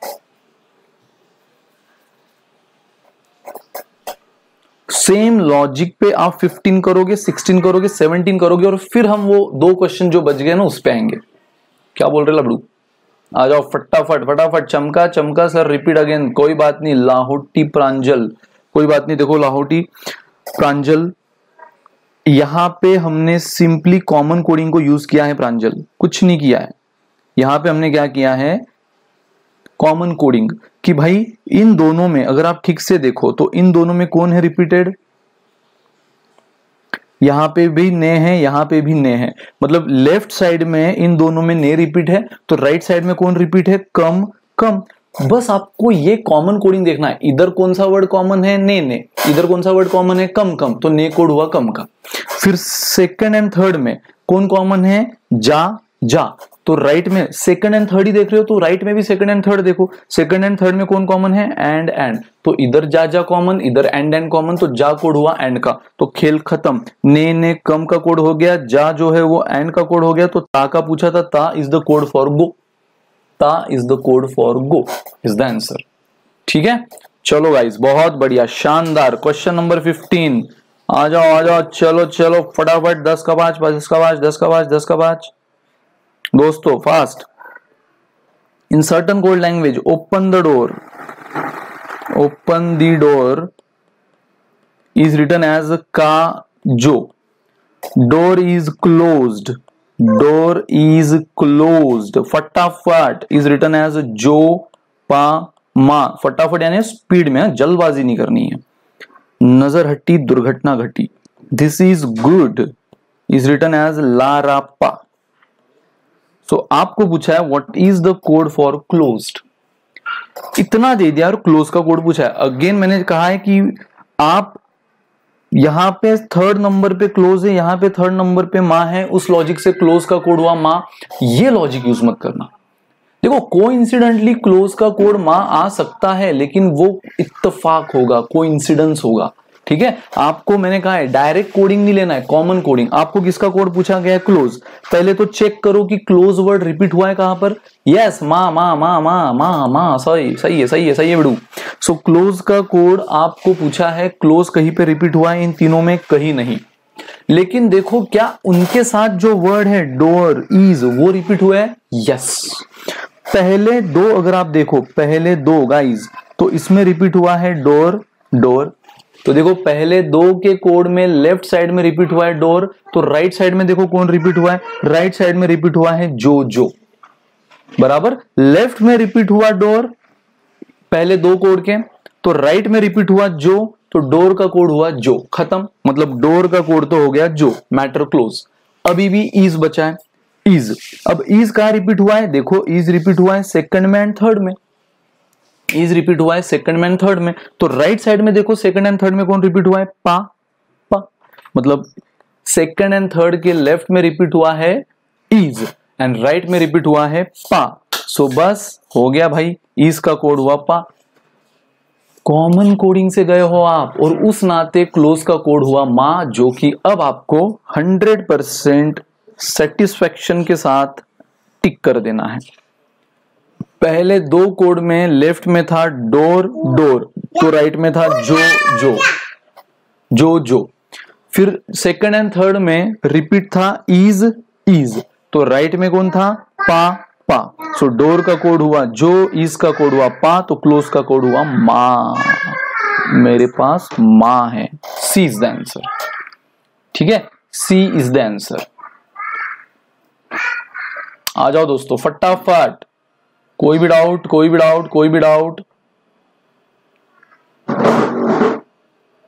सेम लॉजिक पे आप फिफ्टीन करोगे, सिक्सटीन करोगे, सेवनटीन करोगे, और फिर हम वो दो क्वेश्चन जो बच गए ना उस पे आएंगे। क्या बोल रहे लबड़ू, आ जाओ फटाफट फटाफट। चमका चमका सर, रिपीट अगेन, कोई बात नहीं। लाहौटी प्रांजल, कोई बात नहीं। देखो लाहौटी प्रांजल, यहां पे हमने सिंपली कॉमन कोडिंग को यूज किया है प्रांजल, कुछ नहीं किया है। यहां पे हमने क्या किया है, कॉमन कोडिंग, कि भाई इन दोनों में अगर आप ठीक से देखो तो इन दोनों में कौन है रिपीटेड, यहां पे भी ने है, यहां पे भी ने है, मतलब लेफ्ट साइड में इन दोनों में ने रिपीट है, तो राइट साइड में कौन रिपीट है, कम कम। बस आपको ये कॉमन कोडिंग देखना है, इधर कौन सा वर्ड कॉमन है, ने ने, इधर कौन सा वर्ड कॉमन है, कम कम, तो ने कोड हुआ कम का। फिर सेकंड एंड थर्ड में कौन कॉमन है, जा जा, तो राइट में सेकंड एंड थर्ड ही देख रहे हो, तो राइट में भी सेकंड एंड थर्ड देखो, सेकंड एंड थर्ड में कौन कॉमन है, एंड एंड, तो इधर जा जा कॉमन, इधर एंड एंड कॉमन, तो जा कोड हुआ एंड का, तो खेल खत्म। ने ने कम का कोड हो गया, जा जो है वो एंड का कोड हो गया, तो ता का पूछा था, ता is the code for go, ता is the code for go is the answer. ठीक है, चलो गाइस बहुत बढ़िया, शानदार। क्वेश्चन नंबर फिफ्टीन, आ जाओ आ जाओ, चलो चलो फटाफट, दस का पांच, दस का पांच, दस का पांच, दस का पांच दोस्तों, fast. In certain code language, open the door, open the door is written as का जो, door is closed, door is closed, फटाफट इज रिटन एज जो पा मा, फटाफट यानी स्पीड में, जल्दबाजी नहीं करनी है। नजर हट्टी दुर्घटना घटी, this is good is written as ला रा पा। सो so, आपको पूछा है what is the code for closed, इतना दे दिया और क्लोज का कोड पूछा है। अगेन मैंने कहा है कि आप यहां पे थर्ड नंबर पे क्लोज है, यहां पे थर्ड नंबर पे माँ है, उस लॉजिक से क्लोज का कोड हुआ माँ, ये लॉजिक यूज मत करना। देखो कोइंसिडेंटली क्लोज का कोड माँ आ सकता है, लेकिन वो इत्तेफाक होगा, कोइंसिडेंस होगा। ठीक है, आपको मैंने कहा है डायरेक्ट कोडिंग नहीं लेना है, कॉमन कोडिंग। आपको किसका कोड पूछा गया है, क्लोज। पहले तो चेक करो कि क्लोज वर्ड रिपीट हुआ है कहां पर, यस माँ माँ माँ माँ माँ माँ, सही सही है सही है सही है बेडू। सो क्लोज का कोड आपको पूछा है, क्लोज कहीं पे रिपीट हुआ है, इन तीनों में कहीं नहीं। लेकिन देखो क्या उनके साथ जो वर्ड है डोर इज, वो रिपीट हुआ है, यस। पहले दो अगर आप देखो, पहले दो गाइज, तो इसमें रिपीट हुआ है डोर डोर, तो देखो पहले दो के कोड में लेफ्ट साइड में रिपीट हुआ है डोर, तो राइट साइड में देखो कौन रिपीट हुआ है, राइट साइड में रिपीट हुआ है जो जो, बराबर। लेफ्ट में रिपीट हुआ डोर पहले दो कोड के, तो राइट में रिपीट हुआ जो, तो डोर का कोड हुआ जो, खत्म। मतलब डोर का कोड तो हो गया जो, मैटर क्लोज। अभी भी इज बचा है, इज। अब इज कहां रिपीट हुआ है, देखो इज रिपीट हुआ है सेकंड में एंड थर्ड में, इज रिपीट हुआ है सेकंड में एंड थर्ड में, तो राइट साइड में देखो सेकंड एंड थर्ड में कौन रिपीट हुआ है, पा पा, मतलब सेकंड एंड थर्ड के लेफ्ट में रिपीट हुआ है इज, एंड राइट में रिपीट हुआ है पा। सो बस हो गया भाई, इज का कोड हुआ पा। कॉमन कोडिंग से गए हो आप, और उस नाते क्लोज का कोड हुआ मा, जो कि अब आपको हंड्रेड परसेंट सेटिस्फेक्शन के साथ टिक कर देना है। पहले दो कोड में लेफ्ट में था डोर डोर, तो राइट में था जो जो जो जो। फिर सेकंड एंड थर्ड में रिपीट था इज इज, तो राइट में कौन था, पा पा। सो डोर का कोड हुआ जो, इज का कोड हुआ पा, तो क्लोज का कोड हुआ माँ। मेरे पास माँ है, सी इज द आंसर। ठीक है, सी इज द आंसर। आ जाओ दोस्तों फटाफट, कोई भी डाउट, कोई भी डाउट, कोई भी डाउट।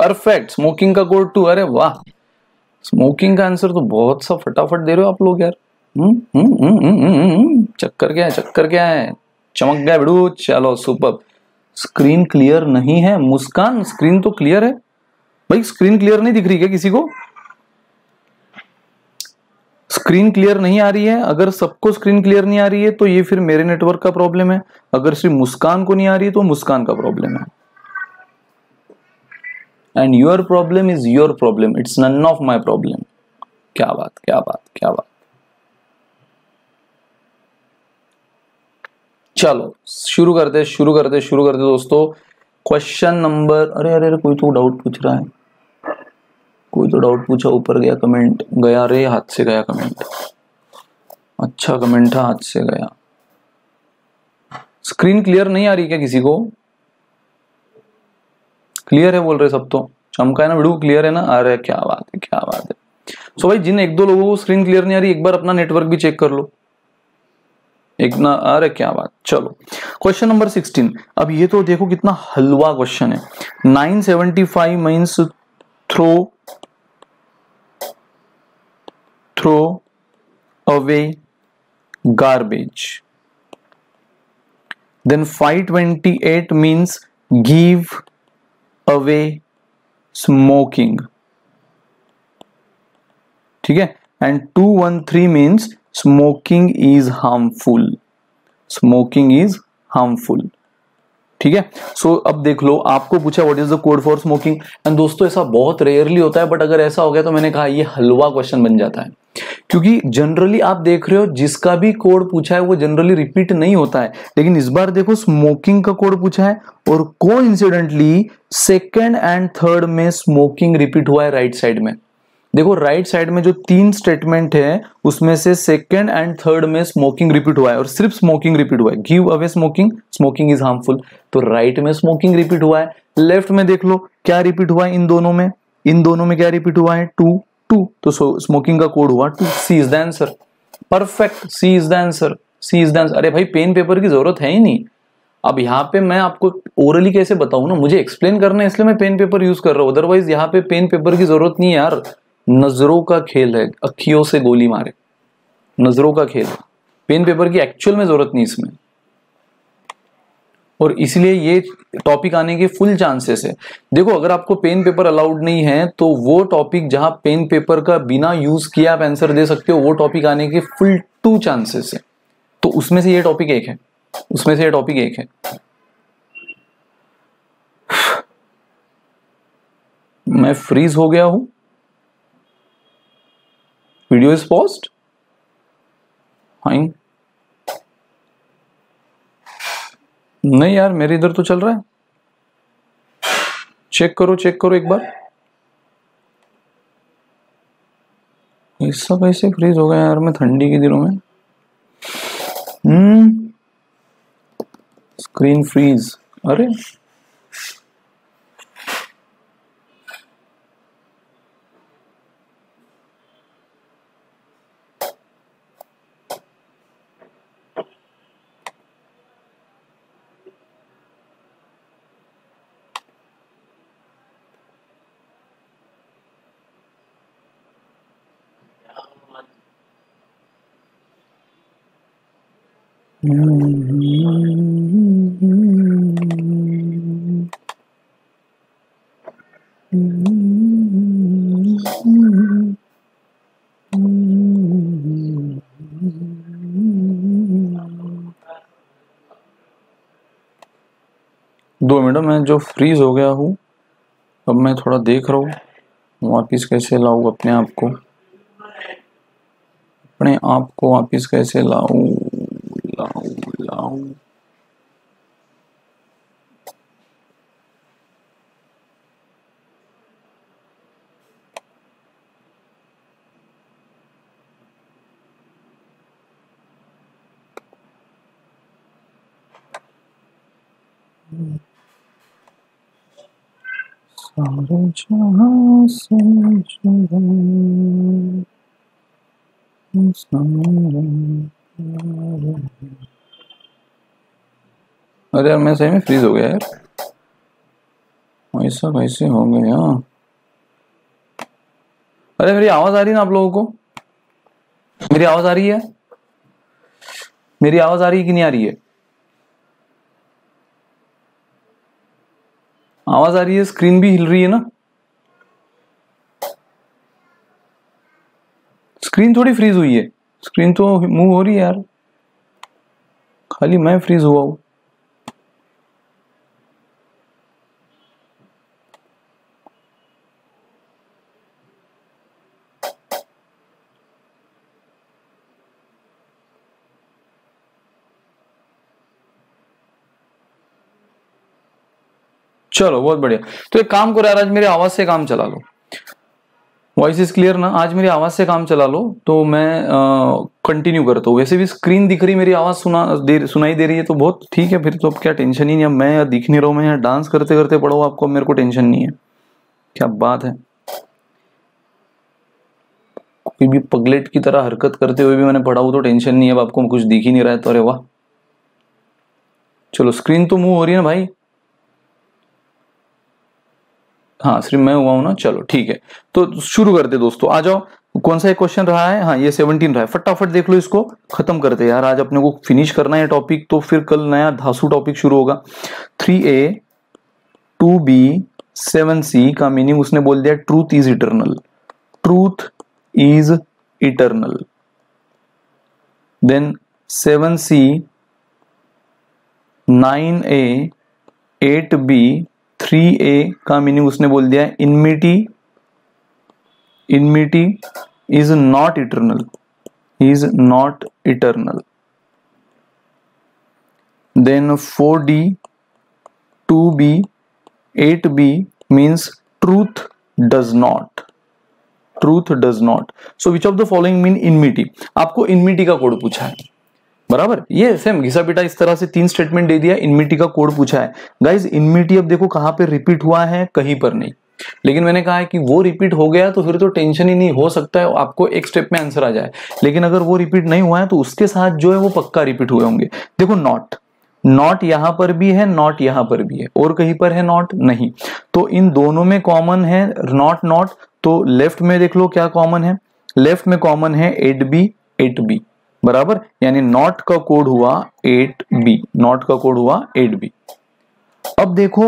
परफेक्ट, स्मोकिंग का कोड टू। अरे वाह, स्मोकिंग का आंसर तो बहुत सा फटाफट दे रहे हो आप लोग यार। हम्म हम्म हम्म हम्म हम्म, चक्कर क्या है, चक्कर क्या है, चमक गया बिड़ू। चलो सुपर। स्क्रीन क्लियर नहीं है मुस्कान, स्क्रीन तो क्लियर है भाई। स्क्रीन क्लियर नहीं दिख रही क्या किसी को? स्क्रीन क्लियर नहीं आ रही है? अगर सबको स्क्रीन क्लियर नहीं आ रही है तो ये फिर मेरे नेटवर्क का प्रॉब्लम है। अगर सिर्फ मुस्कान को नहीं आ रही है तो मुस्कान का प्रॉब्लम है। And your problem is your problem, it's none of my problem. क्या बात, क्या बात, क्या बात। चलो शुरू करते शुरू करते शुरू करते दोस्तों। क्वेश्चन नंबर, अरे अरे अरे कोई तो डाउट पूछ रहा है, कोई तो डाउट पूछा, ऊपर गया कमेंट, गया रे, हाथ से गया कमेंट। अच्छा कमेंट था, हाथ से गया। स्क्रीन क्लियर नहीं आ रही क्या किसी को? क्लियर है बोल रहे सब तो, चमका है ना वीडियो, क्लियर है ना? अरे क्या बात है, क्या बात है। सो भाई जिन एक दो लोगों को स्क्रीन क्लियर नहीं आ रही, एक बार अपना नेटवर्क भी चेक कर लो एक ना। अरे क्या बात। चलो क्वेश्चन नंबर सिक्सटीन। अब ये तो देखो कितना हलवा क्वेश्चन है। Nine seventy five means throw throw away garbage. Then five twenty eight means give away smoking, ठीक है। And two one three means smoking is harmful, smoking is harmful, ठीक है। सो अब देख लो, आपको पूछा what is the code for smoking. And दोस्तों ऐसा बहुत रेयरली होता है, बट अगर ऐसा हो गया तो मैंने कहा ये हलवा क्वेश्चन बन जाता है, क्योंकि जनरली आप देख रहे हो जिसका भी कोड पूछा है वो जनरली रिपीट नहीं होता है। लेकिन इस बार देखो स्मोकिंग का कोड पूछा है और कोइंसिडेंटली सेकेंड एंड थर्ड में स्मोकिंग रिपीट हुआ है राइट साइड में। देखो राइट साइड में जो तीन स्टेटमेंट है उसमें से सेकंड एंड थर्ड में स्मोकिंग रिपीट हुआ है और सिर्फ स्मोकिंग रिपीट हुआ है। Give away smoking, smoking is harmful, तो राइट में स्मोकिंग रिपीट हुआ है। लेफ्ट में देख लो क्या रिपीट हुआ है इन दोनों में, इन दोनों में क्या रिपीट हुआ है, टू टू, तो स्मोकिंग का कोड हुआ two. C is the answer, perfect, C is the answer, C is the answer. अरे भाई पेन पेपर की जरूरत है ही नहीं। अब यहाँ पे मैं आपको ओरली कैसे बताऊं ना, मुझे एक्सप्लेन करना है इसलिए मैं पेन पेपर यूज कर रहा हूं, अदरवाइज यहाँ पे पेन पेपर की जरूरत नहीं है यार। नजरों का खेल है, अखियों से गोली मारे, नजरों का खेल है। पेन पेपर की एक्चुअल में जरूरत नहीं इसमें, और इसलिए ये टॉपिक आने के फुल चांसेस है। देखो अगर आपको पेन पेपर अलाउड नहीं है तो वो टॉपिक जहां पेन पेपर का बिना यूज किए आप आंसर दे सकते हो, वो टॉपिक आने के फुल टू चांसेस है। तो उसमें से ये टॉपिक एक है, उसमें से ये टॉपिक एक है। मैं फ्रीज हो गया हूं, वीडियो इज पॉज्ड। फाइन, नहीं यार मेरे इधर तो चल रहा है, चेक करो चेक करो एक बार। ऐसा कैसे फ्रीज हो गया यार, मैं ठंडी के दिनों में। हम्म स्क्रीन फ्रीज, अरे दो मिनट, मैं जो फ्रीज हो गया हूँ अब मैं थोड़ा देख रहा हूँ वापिस कैसे लाऊं अपने आप को, अपने आप को वापिस कैसे लाऊं लाऊं लाऊं। सारे जहां से जुदा अरे यार मैं सही में फ्रीज हो गया यार। ऐसा कैसे हो गया? अरे मेरी आवाज आ रही है ना आप लोगों को? मेरी आवाज आ रही है? मेरी आवाज आ रही है कि नहीं आ रही है? आवाज आ रही है, स्क्रीन भी हिल रही है ना? स्क्रीन थोड़ी फ्रीज हुई है, स्क्रीन तो मूव हो रही है यार, खाली मैं फ्रीज हुआ हूं। चलो बहुत बढ़िया। तो एक काम करो यार, आज मेरी आवाज से काम चला लो। वॉइस इज क्लियर ना? आज मेरी आवाज से काम चला लो तो मैं कंटिन्यू करता हूँ। वैसे भी स्क्रीन दिख रही, मेरी आवाज सुना दे सुनाई दे रही है तो बहुत ठीक है, फिर तो अब क्या टेंशन ही नहीं। अब मैं या दिख नहीं रहा हूँ, मैं यहाँ डांस करते करते पढ़ो आपको, मेरे को टेंशन नहीं है। क्या बात है, कोई भी पगलेट की तरह हरकत करते हुए भी मैंने पढ़ा हूं तो टेंशन नहीं है। अब आपको कुछ दिख ही नहीं रहा है तो अरे वाह। चलो स्क्रीन तो मूव हो रही है ना भाई? हाँ सिर्फ मैं हुआ हूं ना, चलो ठीक है। तो शुरू करते दोस्तों, आ जाओ। कौन सा एक क्वेश्चन रहा है? हाँ ये सेवनटीन रहा है, फटाफट देख लो इसको, खत्म करते यार। आज अपने को फिनिश करना है टॉपिक, तो फिर कल नया धासु टॉपिक शुरू होगा। Three A to B seven C का मीनिंग उसने बोल दिया truth is eternal. Truth is eternal. Then seven C, nine A, eight B, three A का मीनिंग उसने बोल दिया enmity. Enmity is not eternal, is not eternal. Then four D, two B, eight B means truth does not, truth does not. So which of the following mean enmity? आपको इनमिटी का कोड पूछा है, बराबर। ये सेम घिसा पिटा इस तरह से तीन स्टेटमेंट दे दिया, इनमिटी का कोड पूछा है। गाइज इनमिटी अब देखो कहां पे रिपीट हुआ है, कहीं पर नहीं। लेकिन मैंने कहा है कि वो रिपीट हो गया तो फिर तो टेंशन ही नहीं, हो सकता है आपको एक स्टेप में आंसर आ जाए। लेकिन अगर वो रिपीट नहीं हुआ है तो उसके साथ जो है वो पक्का रिपीट हुए होंगे। देखो नॉट, नॉट यहां पर भी है, नॉट यहां पर भी है, और कहीं पर है नॉट नहीं। तो इन दोनों में कॉमन है नॉट नॉट। तो लेफ्ट में देख लो क्या कॉमन है, लेफ्ट में कॉमन है एट बी, एट बी, बराबर। यानी नॉट का कोड हुआ एट बी, नॉट का कोड हुआ एट बी। अब देखो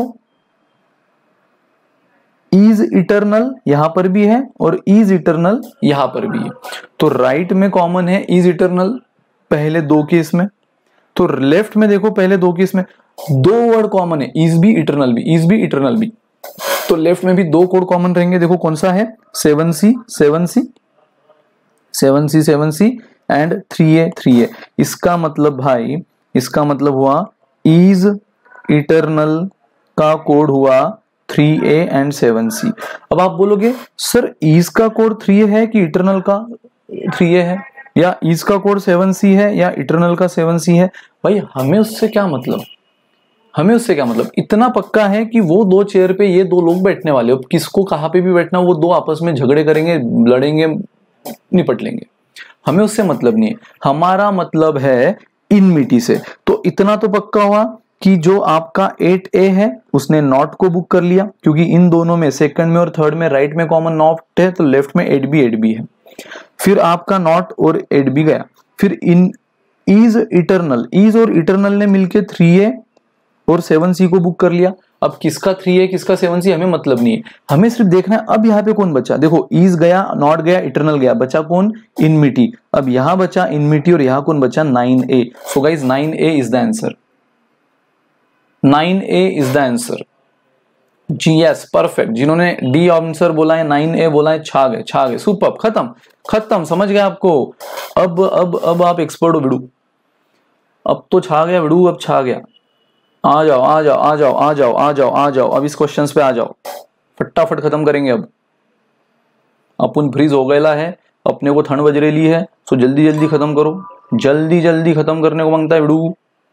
इज इटर्नल यहां पर भी है और इज इटर्नल यहां पर भी है, तो राइट में कॉमन है इज इटर्नल पहले दो केस में। तो लेफ्ट में देखो पहले दो केस में दो वर्ड कॉमन है, इज भी इटर्नल भी, इज भी इटर्नल भी। तो लेफ्ट में भी दो कोड कॉमन रहेंगे। देखो कौन सा है, seven C, seven C, seven C, seven C and three A, three A. इसका मतलब भाई, इसका मतलब हुआ इज इटर्नल का कोड हुआ three A and seven C. अब आप बोलोगे सर इज का कोड थ्री ए है कि इटर्नल का थ्री ए है, या इज का कोड सेवन सी है या इटर्नल का सेवन सी है? भाई हमें उससे क्या मतलब, हमें उससे क्या मतलब। इतना पक्का है कि वो दो चेयर पे ये दो लोग बैठने वाले, अब किसको कहां पे भी बैठना वो दो आपस में झगड़े करेंगे, लड़ेंगे, निपट लेंगे। हमें उससे मतलब नहीं है, हमारा मतलब है इनमिटी से। तो इतना तो पक्का हुआ कि जो आपका एट ए है उसने नॉट को बुक कर लिया, क्योंकि इन दोनों में सेकंड में और थर्ड में राइट में कॉमन नॉट है, तो लेफ्ट में एट बी, एट बी है। फिर आपका नॉट और एट बी गया। फिर इन इज इटर्नल, इज और इटर्नल ने मिलके थ्री ए और सेवन सी को बुक कर लिया। अब किसका थ्री है किसका सेवन सी हमें मतलब नहीं है, हमें सिर्फ देखना है अब यहाँ पे कौन बचा। देखो इज गया, नॉट गया, इटर्नल गया, बचा कौन, इनमिटी। अब यहां बचा इनमिटी और यहां कौन बचा, nine A. So guys nine A is the answer, nine A is the answer. जी यस परफेक्ट। जिन्होंने डी आंसर बोला है, नाइन ए बोला है, छा गए, छा गए, सुपर, खत्म, खत्म, समझ गए आपको। अब अब अब आप एक्सपर्ट हो बिड़ू, अब तो छा गया बिड़ू, अब छा गया। आ जाओ आ जाओ आ जाओ आ जाओ आ जाओ आ जाओ, अब इस क्वेश्चंस पे आ जाओ, फटाफट खत्म करेंगे। अब अपन फ्रीज हो गया है, अपने को ठंड बज रही है, सो जल्दी जल्दी खत्म करो, जल्दी जल्दी खत्म करने को मांगता है बिड़ू।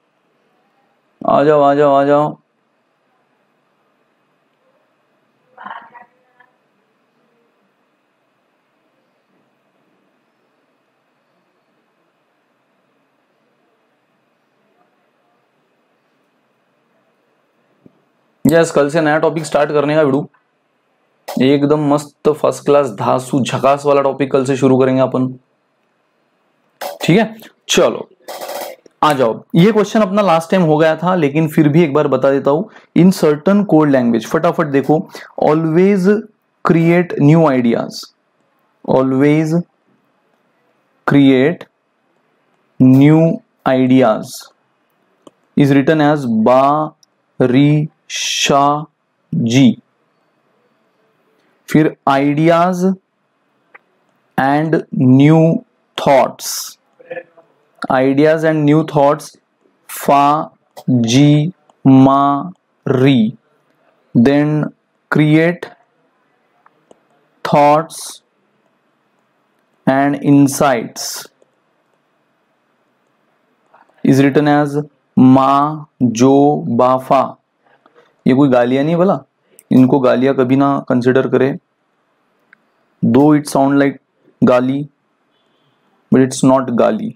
आ जाओ आ जाओ आ जाओ। यस, कल से नया टॉपिक स्टार्ट करने का वीडियो, एकदम मस्त फर्स्ट क्लास धासु झकास वाला टॉपिक कल से शुरू करेंगे अपन। ठीक है, चलो आ जाओ। ये क्वेश्चन अपना लास्ट टाइम हो गया था, लेकिन फिर भी एक बार बता देता हूं। इन सर्टन कोड लैंग्वेज, फटाफट देखो, always create new ideas, always create new ideas is written as बारिशा जी। फिर ideas and new thoughts, ideas and new thoughts फा जी मा री। Then create thoughts and insights is written as मा जो बाफा। ये कोई गालियां नहीं बोला, इनको गालियां कभी ना कंसिडर करे, दो इट साउंड लाइक गाली बट इट्स नॉट गाली।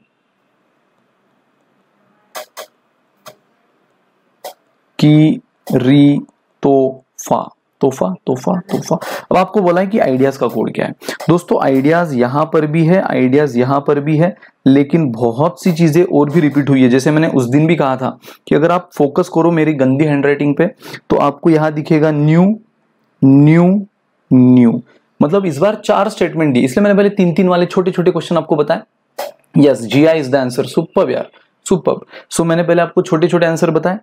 की री तोफा, तोहफा तोहफा तोहफा। अब आपको बोला है कि आइडियाज का कोड क्या है। दोस्तों आइडियाज यहां पर भी है, आइडियाज यहां पर भी है, लेकिन बहुत सी चीजें और भी रिपीट हुई है। जैसे मैंने उस दिन भी कहा था कि अगर आप फोकस करो मेरी गंदी हैंडराइटिंग पे, तो आपको यहां दिखेगा न्यू न्यू न्यू। मतलब इस बार चार स्टेटमेंट दी, इसलिए मैंने पहले तीन तीन वाले छोटे छोटे क्वेश्चन आपको बताए। यस, जी आई इज द आंसर। सुपर्ब यार, सुपर्ब। सो मैंने पहले आपको छोटे छोटे आंसर बताए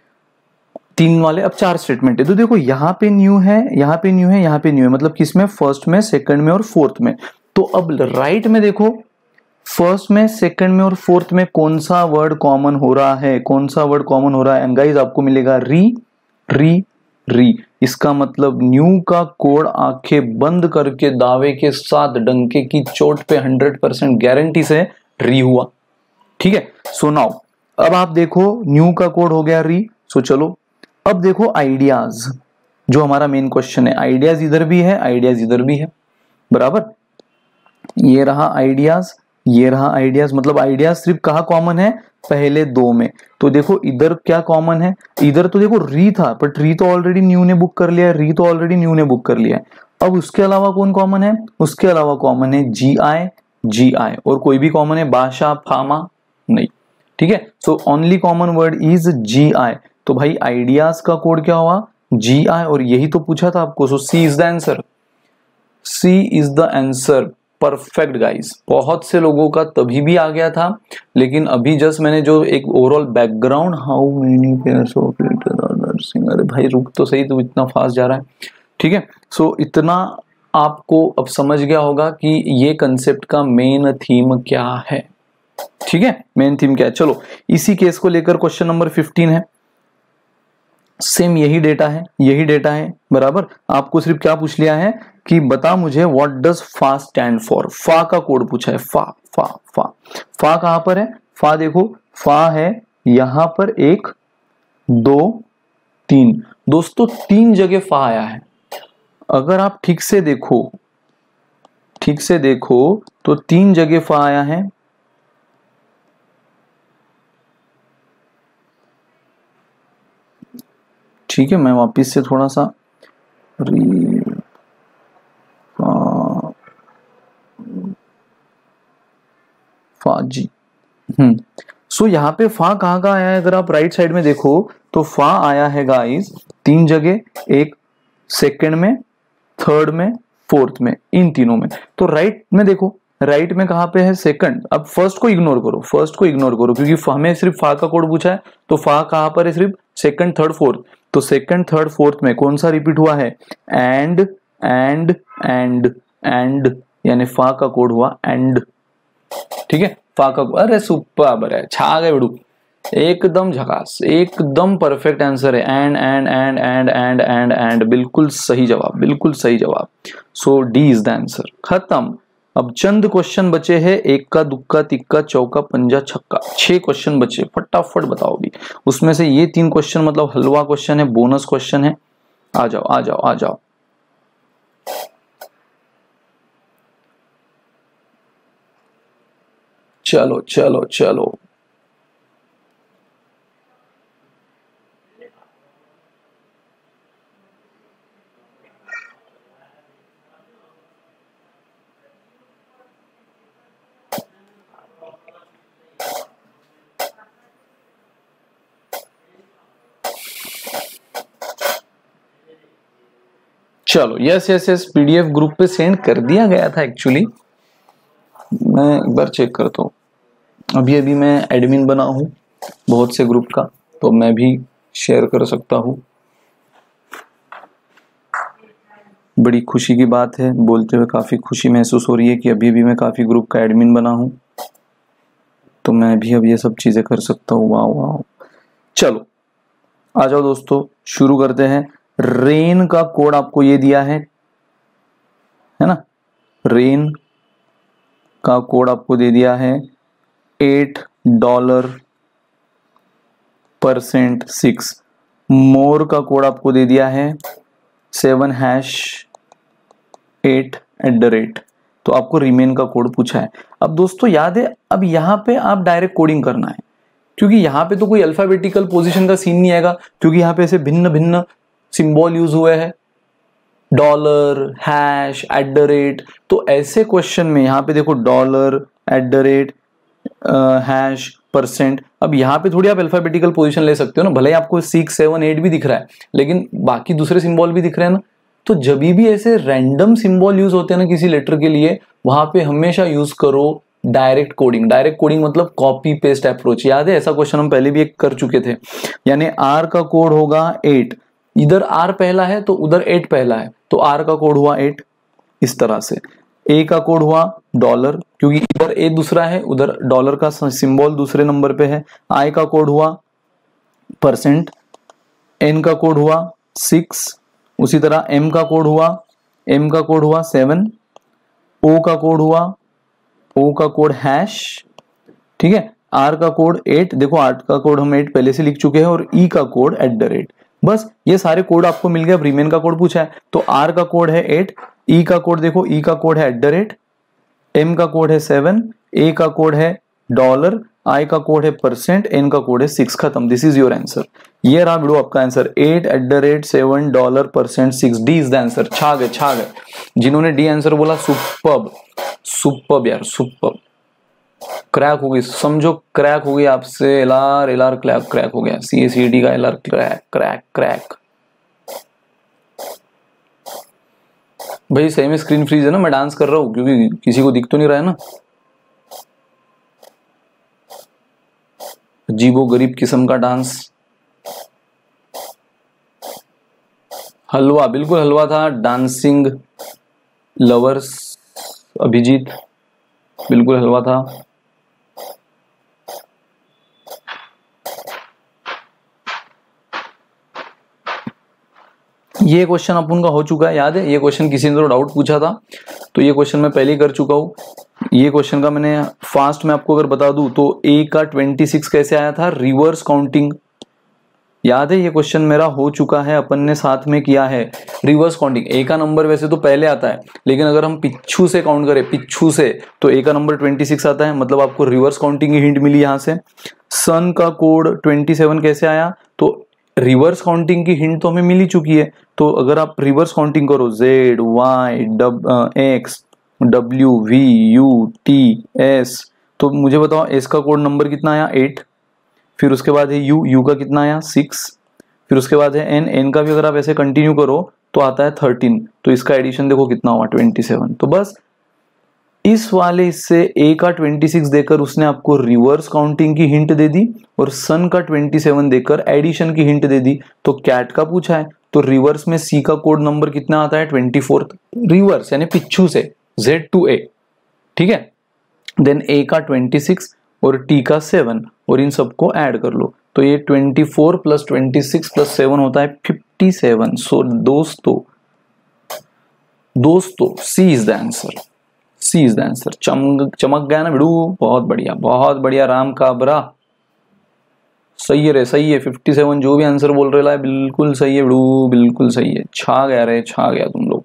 तीन वाले, अब चार स्टेटमेंट है। तो देखो यहाँ पे न्यू है, यहाँ पे न्यू है, यहाँ पे न्यू है, मतलब किसमें, फर्स्ट में, सेकंड में और फोर्थ में। तो अब राइट में देखो, फर्स्ट में, सेकंड में और फोर्थ में कौन सा वर्ड कॉमन हो रहा है, कौन सा वर्ड कॉमन हो रहा है। एंड गाइस आपको मिलेगा री री री। इसका मतलब न्यू का कोड आंखें बंद करके दावे के साथ डंके की चोट पे हंड्रेड परसेंट गारंटी से री हुआ। ठीक है, सो नाउ अब आप देखो न्यू का कोड हो गया री। सो चलो अब देखो आइडियाज, जो हमारा मेन क्वेश्चन है। आइडियाज इधर भी है, आइडियाज इधर भी है, बराबर। ये रहा आइडियाज, ये रहा आइडियाज। मतलब आइडियाज सिर्फ कहाँ कॉमन है, पहले दो में। तो देखो इधर क्या कॉमन है, इधर तो देखो री था, बट री तो ऑलरेडी न्यू ने बुक कर लिया है, री तो ऑलरेडी न्यू ने बुक कर लिया है। अब उसके अलावा कौन कॉमन है, उसके अलावा कॉमन है जी आई जी आई। और कोई भी कॉमन है बाशा फामा नहीं। ठीक है, so only common word is जी आई। तो भाई आइडियाज का कोड क्या हुआ, जी आई। और यही तो पूछा था आपको, so C is the answer, C is the answer. Perfect guys, बहुत से लोगों का तभी भी आ गया था, लेकिन अभी जस्ट मैंने जो एक overall background, how many pairs of letter are nursing. अरे भाई रुक तो सही, तू इतना फास्ट जा रहा है। ठीक है, सो इतना आपको अब समझ गया होगा कि ये कंसेप्ट का मेन थीम क्या है। ठीक है, मेन थीम क्या है। चलो इसी केस को लेकर क्वेश्चन नंबर फिफ्टीन है। सेम यही डेटा है, यही डेटा है, बराबर। आपको सिर्फ क्या पूछ लिया है कि बता मुझे व्हाट डज फा स्टैंड फॉर। फा का कोड पूछा है, फा फा फा। फा कहां पर है, फा देखो, फा है यहां पर एक दो तीन। दोस्तों तीन जगह फा आया है। अगर आप ठीक से देखो, ठीक से देखो तो तीन जगह फा आया है। ठीक है, मैं वापिस से थोड़ा सा री फा, फा जी। हम्म सो यहाँ पे फा कहाँ का आया है, अगर आप राइट साइड में देखो तो फा आया है गाइस तीन जगह, एक सेकंड में, थर्ड में, फोर्थ में, इन तीनों में। तो राइट में देखो, राइट में कहां पे है, सेकंड। अब फर्स्ट को इग्नोर करो, फर्स्ट को इग्नोर करो, क्योंकि हमें सिर्फ फा का कोड पूछा है। तो फा कहां पर है, सिर्फ सेकंड, थर्ड, फोर्थ। तो सेकंड, थर्ड, फोर्थ में कौन सा रिपीट हुआ है, एंड एंड एंड एंड, यानी फा का कोड हुआ एंड। ठीक है, फा का, अरे सुपर है, छा गए बड़ू, एकदम झकास, एकदम परफेक्ट आंसर है। And and and and and and and, बिल्कुल सही जवाब, बिल्कुल सही जवाब। So D is the answer. खत्म। अब चंद क्वेश्चन बचे हैं, एक का दुक्का तिक्का चौका पंजा छक्का, छह क्वेश्चन बचे, फटाफट बताओ भी। उसमें से ये तीन क्वेश्चन मतलब हलवा क्वेश्चन है, बोनस क्वेश्चन है। आ जाओ आ जाओ आ जाओ। चलो चलो चलो, चलो yes yes yes PDF group पे सेंड कर दिया गया था एक्चुअली, मैं एक बार चेक करता हूँ। अभी अभी मैं एडमिन बना हूँ बहुत से ग्रुप का, तो मैं भी शेयर कर सकता हूँ। बड़ी खुशी की बात है, बोलते हुए काफ़ी खुशी महसूस हो रही है कि अभी अभी मैं काफ़ी ग्रुप का एडमिन बना हूँ, तो मैं भी अब ये सब चीज़ें कर सकता हूँ। वाह वाह। चलो आ जाओ दोस्तों, शुरू करते हैं। रेन का कोड आपको ये दिया है है ना, रेन का कोड आपको दे दिया है eight dollar percent six. More का कोड आपको दे दिया है seven hash eight at the rate. तो आपको रिमेन का कोड पूछा है। अब दोस्तों याद है, अब यहां पे आप डायरेक्ट कोडिंग करना है, क्योंकि यहां पे तो कोई अल्फाबेटिकल पोजीशन का सीन नहीं आएगा, क्योंकि यहां पे ऐसे भिन्न भिन्न सिंबल यूज हुए हैं, dollar, hash, at the rate. तो ऐसे क्वेश्चन में यहाँ पे देखो dollar, at the rate, hash, percent. अब यहाँ पे थोड़ी आप अल्फाबेटिकल पोजीशन ले सकते हो ना, भले ही आपको सिक्स सेवन एट भी दिख रहा है, लेकिन बाकी दूसरे सिंबल भी दिख रहे हैं ना। तो जब भी ऐसे रैंडम सिंबल यूज होते हैं ना किसी लेटर के लिए, वहां पे हमेशा यूज करो डायरेक्ट कोडिंग। डायरेक्ट कोडिंग मतलब कॉपी पेस्ट अप्रोच। याद है ऐसा क्वेश्चन हम पहले भी एक कर चुके थे। यानी आर का कोड होगा एट, इधर आर पहला है तो उधर एट पहला है, तो आर का कोड हुआ एट इस तरह से। ए का कोड हुआ डॉलर, क्योंकि इधर ए दूसरा है, उधर डॉलर का सिंबल दूसरे नंबर पे है। आई का कोड हुआ परसेंट, एन का कोड हुआ सिक्स, उसी तरह एम का कोड हुआ एम का कोड हुआ सेवन, ओ का कोड हुआ ओ का कोड हैश, ठीक है। आर का कोड एट, देखो आर का कोड हम एट पहले से लिख चुके हैं, और ई का कोड एट द रेट। बस ये सारे कोड आपको मिल गए। अब रिमेन का कोड पूछा है, तो आर का कोड है एट, ई का कोड देखो ई का कोड है एट द रेट, एम का कोड है सेवन, ए का कोड है डॉलर, आई का कोड है परसेंट, एन का कोड है सिक्स। खत्म, दिस इज योर आंसर। ये रहा बिड़ो आपका answer, eight at the rate seven dollar percent six. D is the answer. छा गए छा गए जिन्होंने डी आंसर बोला, सुपर्ब सुपर्ब यार सुपर्ब। क्रैक हो गई, समझो क्रैक हो गई आपसे। एलआर एलआर क्रैक क्रैक हो गया, सी ए सी डी का एलआर क्रैक क्रैक क्रैक। भाई सही में स्क्रीन फ्रीज है ना, मैं डांस कर रहा हूं क्योंकि किसी को दिख तो नहीं रहा है ना। अजीबो गरीब किस्म का डांस। हलवा, बिल्कुल हलवा था। डांसिंग लवर्स अभिजीत, बिल्कुल हलवा था। ये क्वेश्चन अपन का हो चुका है, याद है ये क्वेश्चन किसी ने तो डाउट पूछा था, तो ये क्वेश्चन मैं पहले ही कर चुका हूं। ये क्वेश्चन का मैंने फास्ट में आपको अगर बता दूं तो ए का ट्वेंटी सिक्स कैसे आया था, रिवर्स काउंटिंग। याद है ये क्वेश्चन मेरा हो चुका है, अपन ने साथ में किया है रिवर्स काउंटिंग। ए का नंबर वैसे तो पहले आता है, लेकिन अगर हम पिच्छू से काउंट करें, पिच्छू से, तो ए का नंबर ट्वेंटी सिक्स आता है, मतलब आपको रिवर्स काउंटिंग की हिंट मिली यहां से। सन का कोड ट्वेंटी सेवन कैसे आया, तो रिवर्स काउंटिंग की हिंट तो हमें मिल ही चुकी है। तो अगर आप रिवर्स काउंटिंग करो, जेड वाई डब X W V U T S, तो मुझे बताओ एस का कोड नंबर कितना आया, एट। फिर उसके बाद है यू, यू का कितना आया, सिक्स। फिर उसके बाद है एन, एन का भी अगर आप ऐसे कंटिन्यू करो तो आता है थर्टीन। तो इसका एडिशन देखो कितना हुआ, ट्वेंटी सेवन। तो बस इस वाले इससे ए का ट्वेंटी सिक्स देकर उसने आपको रिवर्स काउंटिंग की हिंट दे दी, और सन का ट्वेंटी सेवन देकर एडिशन की हिंट दे दी। तो कैट का पूछा है, तो रिवर्स में सी का कोड नंबर कितना आता है, ट्वेंटी फोर्थ। रिवर्स यानी पिच्छू से, जेड टू ए, ठीक है। देन ए का ट्वेंटी सिक्स और टी का सेवन, और इन सबको ऐड कर लो, तो ये twenty four plus twenty six plus seven होता है फिफ्टी सेवन। सो दोस्तों दोस्तों C is the answer, C is the answer. चमक चमक गया ना बिड़ू, बहुत बढ़िया बहुत बढ़िया। राम काबरा सही है रे, सही है। फिफ्टी सेवन जो भी आंसर बोल रहे है बिल्कुल सही है बिड़ू, बिल्कुल सही है। छा गया रे, छा गया तुम लोग।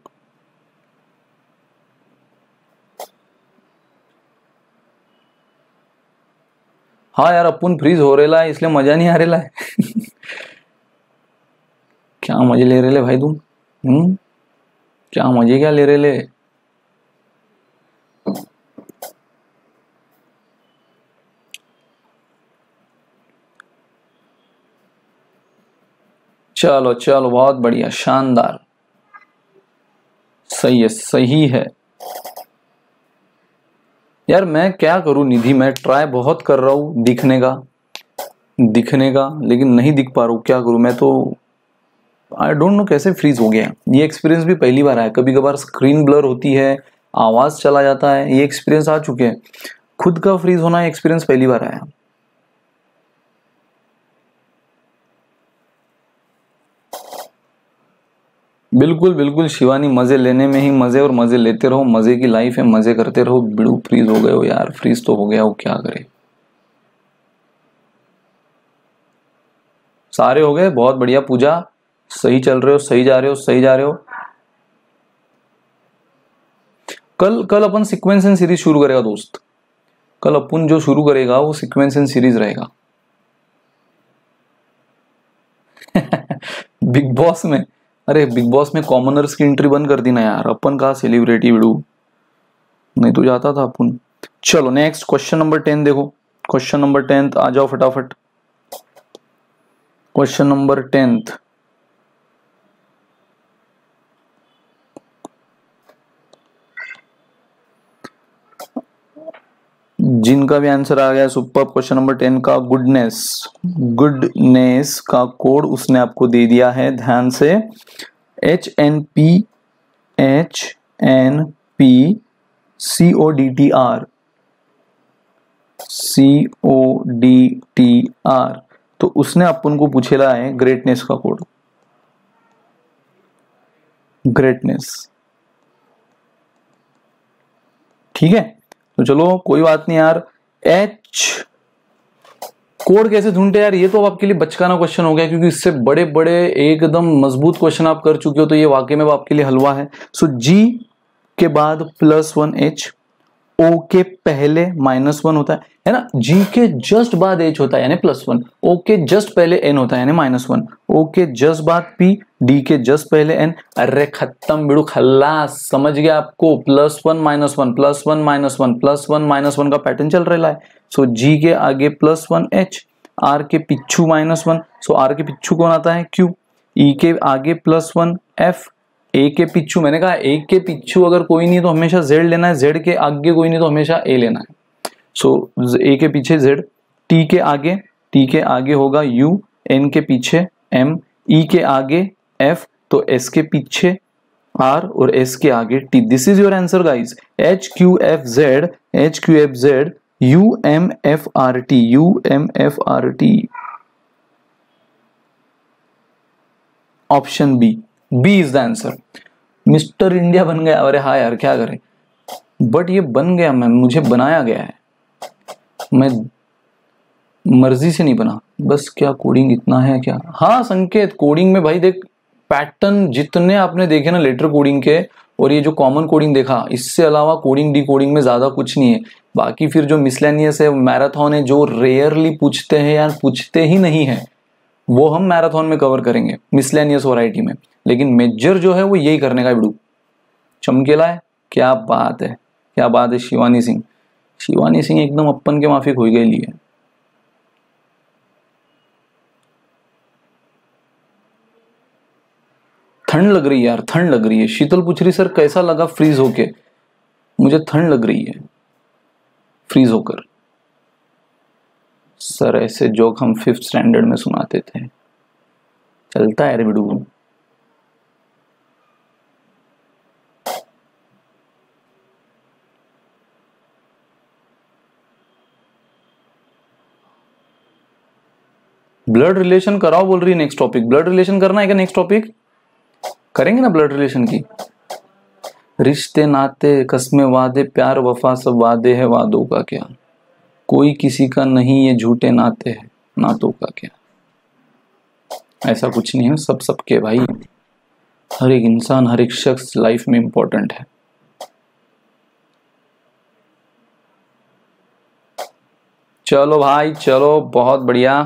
हाँ यार अपन फ्रीज हो रेला है, इसलिए मजा नहीं आ रेला है। क्या मजे ले रहे ले भाई तुम, हम्म क्या मजे क्या ले रहे ले। चलो चलो बहुत बढ़िया, शानदार। सही है, सही है यार। मैं क्या करूं निधि, मैं ट्राई बहुत कर रहा हूं दिखने का दिखने का लेकिन नहीं दिख पा रहा हूं, क्या करूं मैं तो। आई डोंट नो कैसे फ्रीज हो गया। ये एक्सपीरियंस भी पहली बार आया, कभी कभार स्क्रीन ब्लर होती है, आवाज चला जाता है, ये एक्सपीरियंस आ चुके हैं। खुद का फ्रीज होना एक्सपीरियंस पहली बार आया। बिल्कुल बिल्कुल शिवानी, मजे लेने में ही मजे, और मजे लेते रहो, मजे की लाइफ है, मजे करते रहो। बिड़ू फ्रीज हो गए हो यार, फ्रीज तो हो गया हो, क्या करे। सारे हो गए, बहुत बढ़िया पूजा, सही चल रहे हो, सही जा रहे हो, सही जा रहे हो। कल कल अपन सीक्वेंस एंड सीरीज शुरू करेगा दोस्त। कल अपन जो शुरू करेगा वो सीक्वेंस एंड सीरीज रहेगा। बिग बॉस में, अरे बिग बॉस में कॉमनर्स की एंट्री बंद कर दी ना यार, अपन कहा सेलिब्रिटी बिड़ू, नहीं तो जाता था अपन। चलो नेक्स्ट क्वेश्चन नंबर टेन देखो, क्वेश्चन नंबर टेंथ आ जाओ फटाफट। क्वेश्चन नंबर टेंथ, जिनका भी आंसर आ गया सुपर। क्वेश्चन नंबर टेन का गुडनेस, गुडनेस का कोड उसने आपको दे दिया है, ध्यान से। H N P H N P C O D T R, C O D T R. तो उसने अपन को पूछेला है ग्रेटनेस का कोड, ग्रेटनेस। ठीक है, तो चलो कोई बात नहीं यार। एच कोड कैसे ढूंढते यार, ये तो अब आपके लिए बचकाना क्वेश्चन हो गया, क्योंकि इससे बड़े बड़े एकदम मजबूत क्वेश्चन आप कर चुके हो, तो ये वाकई में आपके लिए हलवा है। सो जी के बाद प्लस वन एच, ओ के पहले माइनस वन होता है है ना, जी के जस्ट बाद एच होता है यानी प्लस वन, ओ के जस्ट पहले एन होता है यानी माइनस वन, ओ के जस्ट बाद पी, डी के जस्ट पहले एन। अरे खत्म बिड़ू खल्लास, समझ गया आपको। Plus one minus one, plus one minus one, plus one minus one का पैटर्न चल रहा है। सो जी के आगे प्लस वन एच, आर के पिच्छू माइनस वन, सो आर के पिच्छू कौन आता है क्यू, ई के आगे प्लस वन एफ, ए के पिच्छू, मैंने कहा ए के पिच्छू अगर कोई नहीं तो हमेशा जेड लेना है, जेड के आगे कोई नहीं तो हमेशा ए लेना है। सो so, ए के पीछे जेड, टी के आगे, टी के आगे होगा यू, एन के पीछे एम, ई के आगे एफ, तो एस के पीछे आर, और एस के आगे T. This is your answer guys, H Q F Z, H Q F Z, U M F R T, U M F R T. Option B, B is the answer. Mister India बन गया, अरे हाँ यार क्या करें, बट ये बन गया, मैं मुझे बनाया गया है, मैं मर्जी से नहीं बना, बस। क्या कोडिंग इतना है क्या? हाँ संकेत, कोडिंग में भाई देख, पैटर्न जितने आपने देखे ना लेटर कोडिंग के, और ये जो कॉमन कोडिंग देखा, इससे अलावा कोडिंग डी कोडिंग में ज्यादा कुछ नहीं है। बाकी फिर जो मिसलेनियस है, मैराथन है, जो रेयरली पूछते हैं यार, पूछते ही नहीं है, वो हम मैराथन में कवर करेंगे मिसलेनियस वैरायटी में। लेकिन मेजर जो है वो यही करने का बिड़ू। चमकेला है, क्या बात है, क्या बात है शिवानी सिंह। शिवानी सिंह एकदम अपन के माफिक हो गई लिए। ठंड लग रही है यार, ठंड लग रही है। शीतल पूछ रही सर कैसा लगा फ्रीज होके, मुझे ठंड लग रही है फ्रीज होकर। सर ऐसे जोक हम फिफ्थ स्टैंडर्ड में सुनाते थे, चलता है रे बिड़ू। ब्लड रिलेशन कराओ बोल रही है नेक्स्ट टॉपिक। ब्लड रिलेशन करना है क्या नेक्स्ट टॉपिक? करेंगे ना ब्लड रिलेशन की। रिश्ते नाते कस्में वादे प्यार वफा सब वादे है, वादों का क्या, कोई किसी का नहीं ये झूठे नाते हैं, नातों का क्या। ऐसा कुछ नहीं है, सब सबके भाई। हर एक इंसान, हर एक शख्स लाइफ में इंपॉर्टेंट है। चलो भाई चलो, बहुत बढ़िया।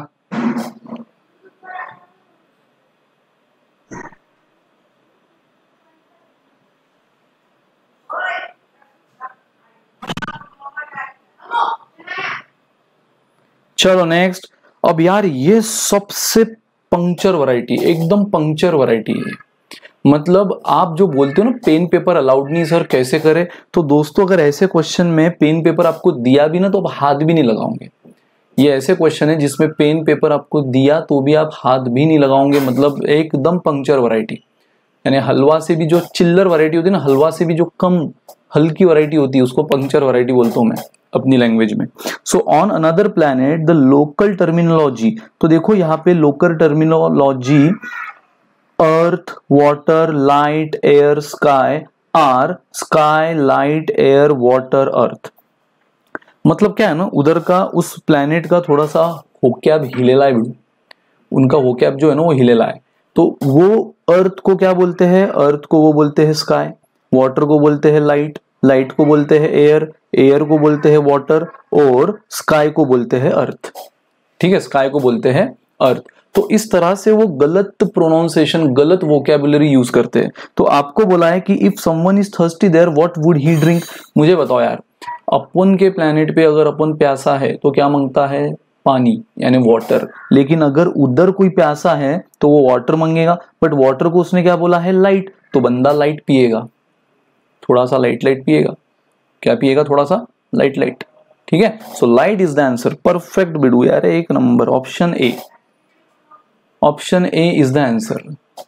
चलो नेक्स्ट। अब यार ये सबसे पंक्चर वैरायटी, एकदम पंक्चर वैरायटी है। मतलब आप जो बोलते हो ना पेन पेपर अलाउड नहीं सर, कैसे करें? तो दोस्तों अगर ऐसे क्वेश्चन में पेन पेपर आपको दिया भी ना तो आप हाथ भी नहीं लगाओगे। ये ऐसे क्वेश्चन है जिसमें पेन पेपर आपको दिया तो भी आप हाथ भी नहीं लगाओगे, मतलब एकदम पंक्चर वैरायटी, यानी हलवा से भी जो चिल्लर वैरायटी होती है ना, हलवा से भी जो कम हल्की वैरायटी होती है उसको पंक्चर वैरायटी बोलता हूं मैं अपनी लैंग्वेज में। So on another planet the local terminology, तो देखो यहाँ पे local terminology earth, water, light, air, sky or sky, light, air, water, earth. मतलब क्या है ना, उधर का उस प्लैनेट का थोड़ा सा होक्याब हिलेला है बिड़ू, उनका होक्याब जो है ना वो हिलेला है। तो वो अर्थ को क्या बोलते हैं? अर्थ को वो बोलते हैं स्काई, वाटर को बोलते हैं लाइट, लाइट को बोलते हैं एयर, एयर को बोलते हैं वाटर, और स्काई को बोलते हैं अर्थ। ठीक है, स्काई को बोलते हैं अर्थ। तो इस तरह से वो गलत प्रोनाउंसिएशन, गलत वोकैबुलरी यूज करते हैं। तो आपको बोला है कि if someone is thirsty there what would he drink. मुझे बताओ यार, अपन के प्लेनेट पे अगर अपन प्यासा है तो क्या मांगता है? पानी, यानी वाटर। लेकिन अगर उधर कोई प्यासा है तो वो वाटर मांगेगा, बट वाटर को उसने क्या बोला है? लाइट। तो बंदा लाइट पिएगा, थोड़ा सा लाइट लाइट पिएगा। क्या पिएगा? थोड़ा सा लाइट लाइट। ठीक है, so light is the answer. Perfect बिडू यार, एक नंबर। Option A, option A is the answer.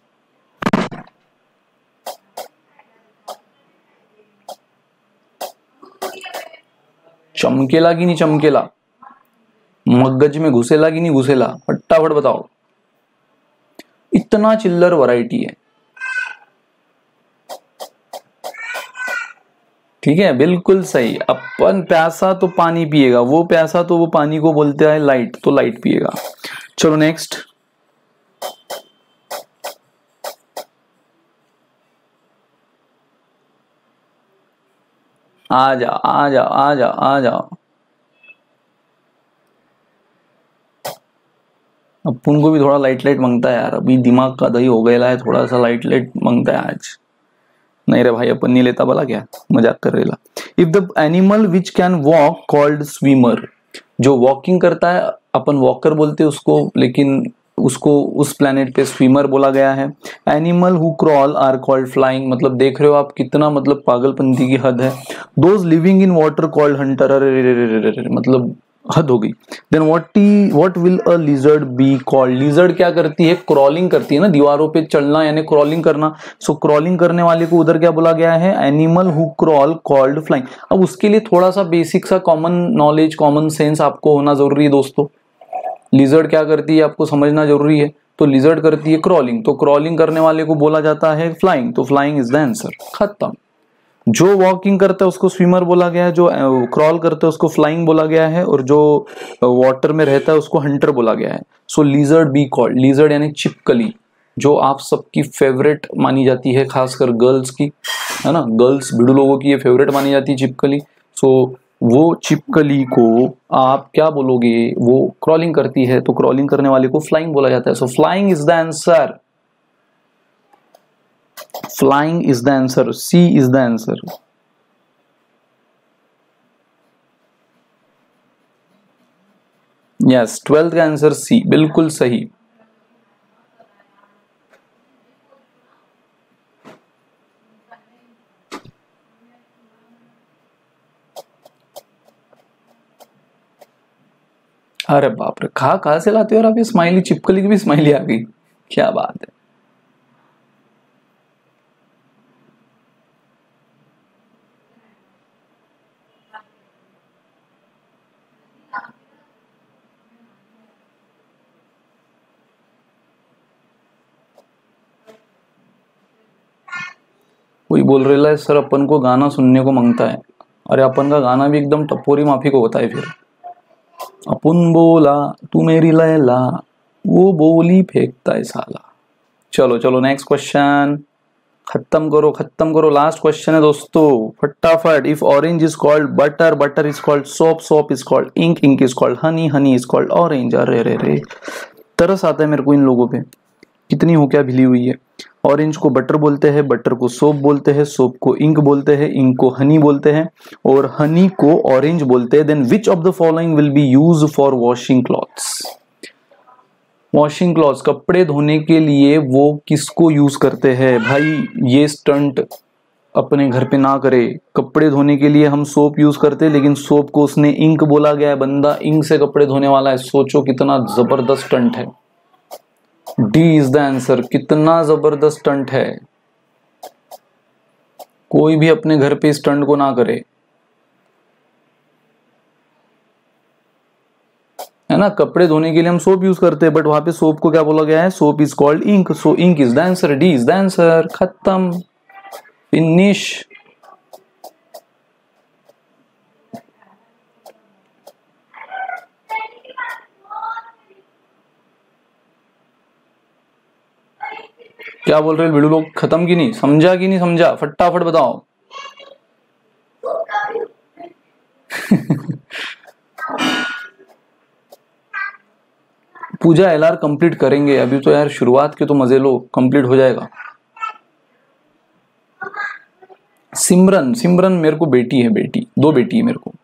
चमकेला कि नहीं चमकेला? मगज में घुसेला कि नहीं घुसेला? फटाफट बताओ। इतना चिल्लर वैरायटी है। ठीक है, बिल्कुल सही। अपन प्यासा तो पानी पिएगा, वो प्यासा तो वो पानी को बोलते हैं लाइट, तो लाइट पिएगा। चलो नेक्स्ट। आ जा आ जा आ जा आ जा। अपन को भी थोड़ा लाइट लाइट मांगता है यार, अभी दिमाग का दही हो गया है, थोड़ा सा लाइट लाइट मांगता है आज। नहीं रे भाई, अपन नहीं लेता भला, क्या मजाक कर रेला। If the animal which can walk called swimmer, जो वॉकिंग करता है अपन वॉकर बोलते हैं उसको, लेकिन उसको उस प्लेनेट पे स्विमर बोला गया है। Animal who crawl are called flying, मतलब देख रहे हो आप कितना मतलब पागलपंती की हद है। Those living in water called hunter, अरे मतलब हद हो गई। Then what what will a lizard be called, lizard क्या करती है? क्रॉलिंग करती है ना, दीवारों पे चलना यानी क्रॉलिंग करना। सो so, क्रॉलिंग करने वाले को उधर क्या बोला गया है? Animal who crawl called flying. अब उसके लिए थोड़ा सा बेसिक सा कॉमन नॉलेज, कॉमन सेंस आपको होना जरूरी है दोस्तों। लिजर्ड क्या करती है आपको समझना जरूरी है। तो लिजर्ड करती है क्रॉलिंग, तो क्रॉलिंग करने वाले को बोला जाता है फ्लाइंग, तो फ्लाइंग इज द आंसर। खत्म। जो वॉकिंग करता है उसको स्विमर बोला गया है, जो क्रॉल करता है उसको फ्लाइंग बोला गया है, और जो वाटर में रहता है उसको हंटर बोला गया है। So lizard be called, lizard यानी छिपकली, जो आप सबकी फेवरेट मानी जाती है, खासकर गर्ल्स की, है ना, गर्ल्स भिड़ू लोगों की ये फेवरेट मानी जाती है छिपकली। सो वो छिपकली को आप क्या बोलोगे? वो क्रॉलिंग करती है, तो क्रॉलिंग करने वाले को फ्लाइंग बोला जाता है। So flying is the answer. Flying is the answer. C is the answer. Yes, twelfth का आंसर C, बिल्कुल सही। अरे बाप रे, कहा कहा से लाते हो यार आप ये स्माइली? चिपकली की भी स्माइली आ गई, क्या बात है। कोई बोल रहा है सर अपन को गाना सुनने को मांगता है। अरे अपन का गाना भी एकदम टपोरी माफी को होता है। फिर अपन बोला तू मेरी लैला, वो बोली फेंकता है साला। चलो चलो नेक्स्ट क्वेश्चन, खत्म करो खत्म करो। लास्ट क्वेश्चन है दोस्तों, फटाफट। If orange is called butter, butter is called soap, soap is called ink, ink is called honey, honey is called orange. अरे अरे अरे, तरस आता है मेरे को इन लोगों पे, कितनी हो क्या भिली हुई है। ऑरेंज को बटर बोलते हैं, बटर को सोप बोलते हैं, सोप को इंक बोलते हैं, इंक को हनी बोलते हैं, और हनी को ऑरेंज बोलते हैं। Then which of the following will be used for washing clothes? Washing clothes, कपड़े धोने के लिए वो किसको यूज करते हैं? भाई ये स्टंट अपने घर पे ना करे। कपड़े धोने के लिए हम सोप यूज करते हैं, लेकिन सोप को उसने इंक बोला गया है, बंदा इंक से कपड़े धोने वाला है। सोचो कितना जबरदस्त स्टंट है। D is the answer. कितना जबरदस्त स्टंट है। कोई भी अपने घर पे स्टंट को ना करे, है ना। कपड़े धोने के लिए हम सोप यूज करते हैं, बट वहां पे सोप को क्या बोला गया है? Soap is called ink, so ink is the answer. D is the answer. खत्म, फिनिश। क्या बोल रहे हैं वीडियो लोग? खत्म की नहीं? समझा कि नहीं समझा? फटाफट बताओ। पूजा एलआर कंप्लीट करेंगे अभी तो यार, शुरुआत के तो मजे लो, कंप्लीट हो जाएगा। सिमरन, सिमरन मेरे को बेटी है, बेटी, दो बेटी है मेरे को।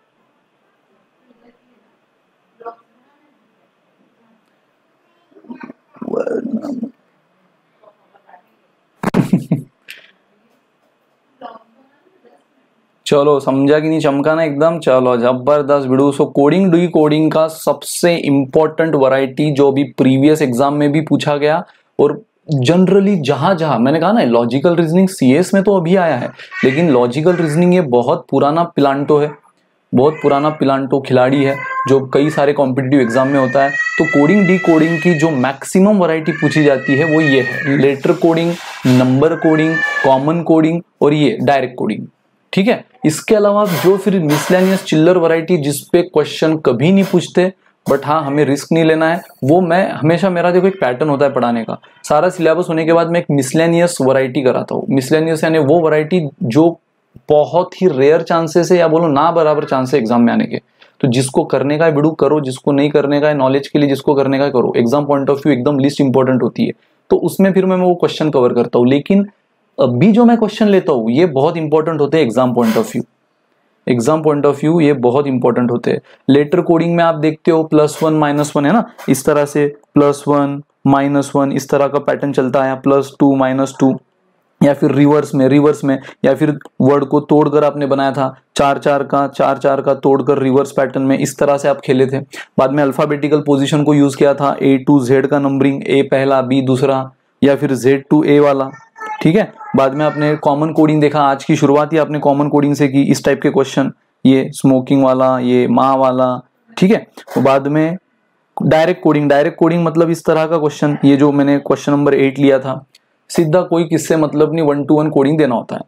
चलो समझा कि नहीं? चमका ना एकदम। चलो जबरदस्त video. So coding decoding का सबसे इंपॉर्टेंट वैरायटी जो भी प्रीवियस एग्जाम में भी पूछा गया, और जनरली जहां जहां मैंने कहा ना लॉजिकल रीजनिंग सीएस में तो अभी आया है, लेकिन लॉजिकल रीजनिंग ये बहुत पुराना पिलांटो है, बहुत पुराना पिलांटो खिलाड़ी है जो कई सारे कॉम्पिटिटिव एग्जाम में होता है। तो कोडिंग डी कोडिंग की जो मैक्सिमम वैरायटी पूछी जाती है वो ये है, letter coding, number coding, common coding और ये डायरेक्ट कोडिंग। ठीक है। इसके अलावा जो फिर मिसलेनियस चिल्लर वैरायटी जिसपे क्वेश्चन कभी नहीं पूछते, बट हाँ हमें रिस्क नहीं लेना है, वो मैं हमेशा, मेरा देखो एक पैटर्न होता है पढ़ाने का, सारा सिलेबस होने के बाद मैं एक मिसलेनियस वैरायटी कराता हूँ। मिसलेनियस यानी वो वैरायटी जो बहुत ही रेयर चांसेस है, या बोलो ना बराबर चांस है एग्जाम में आने के। तो जिसको करने का है बिडू करो, जिसको नहीं करने का है नॉलेज के लिए, जिसको करने का है करो। एग्जाम पॉइंट ऑफ व्यू एकदम लिस्ट इंपॉर्टेंट होती है, तो उसमें फिर मैं वो क्वेश्चन कवर करता हूँ। लेकिन अभी जो मैं क्वेश्चन लेता हूँ ये बहुत इंपॉर्टेंट होते हैं exam point of view. Exam point of view ये बहुत इंपॉर्टेंट होते हैं। लेटर कोडिंग में आप देखते हो प्लस वन माइनस वन है ना, इस तरह से प्लस वन माइनस वन इस तरह का पैटर्न चलता है, प्लस टू माइनस टू, या फिर रिवर्स में रिवर्स में या फिर वर्ड को तोड़कर आपने बनाया था, चार चार का चार चार का तोड़कर रिवर्स पैटर्न में, इस तरह से आप खेले थे। बाद में अल्फाबेटिकल पोजीशन को यूज किया था, ए टू जेड का नंबरिंग, ए पहला बी दूसरा, या फिर जेड टू ए वाला। ठीक है। बाद में आपने कॉमन कोडिंग देखा, आज की शुरुआत ही आपने कॉमन कोडिंग से की, इस टाइप के क्वेश्चन, ये स्मोकिंग वाला, ये माँ वाला। ठीक है। तो बाद में डायरेक्ट कोडिंग, डायरेक्ट कोडिंग मतलब इस तरह का क्वेश्चन, ये जो मैंने क्वेश्चन नंबर एट लिया था, सीधा कोई किससे मतलब नहीं, वन टू वन कोडिंग देना होता है।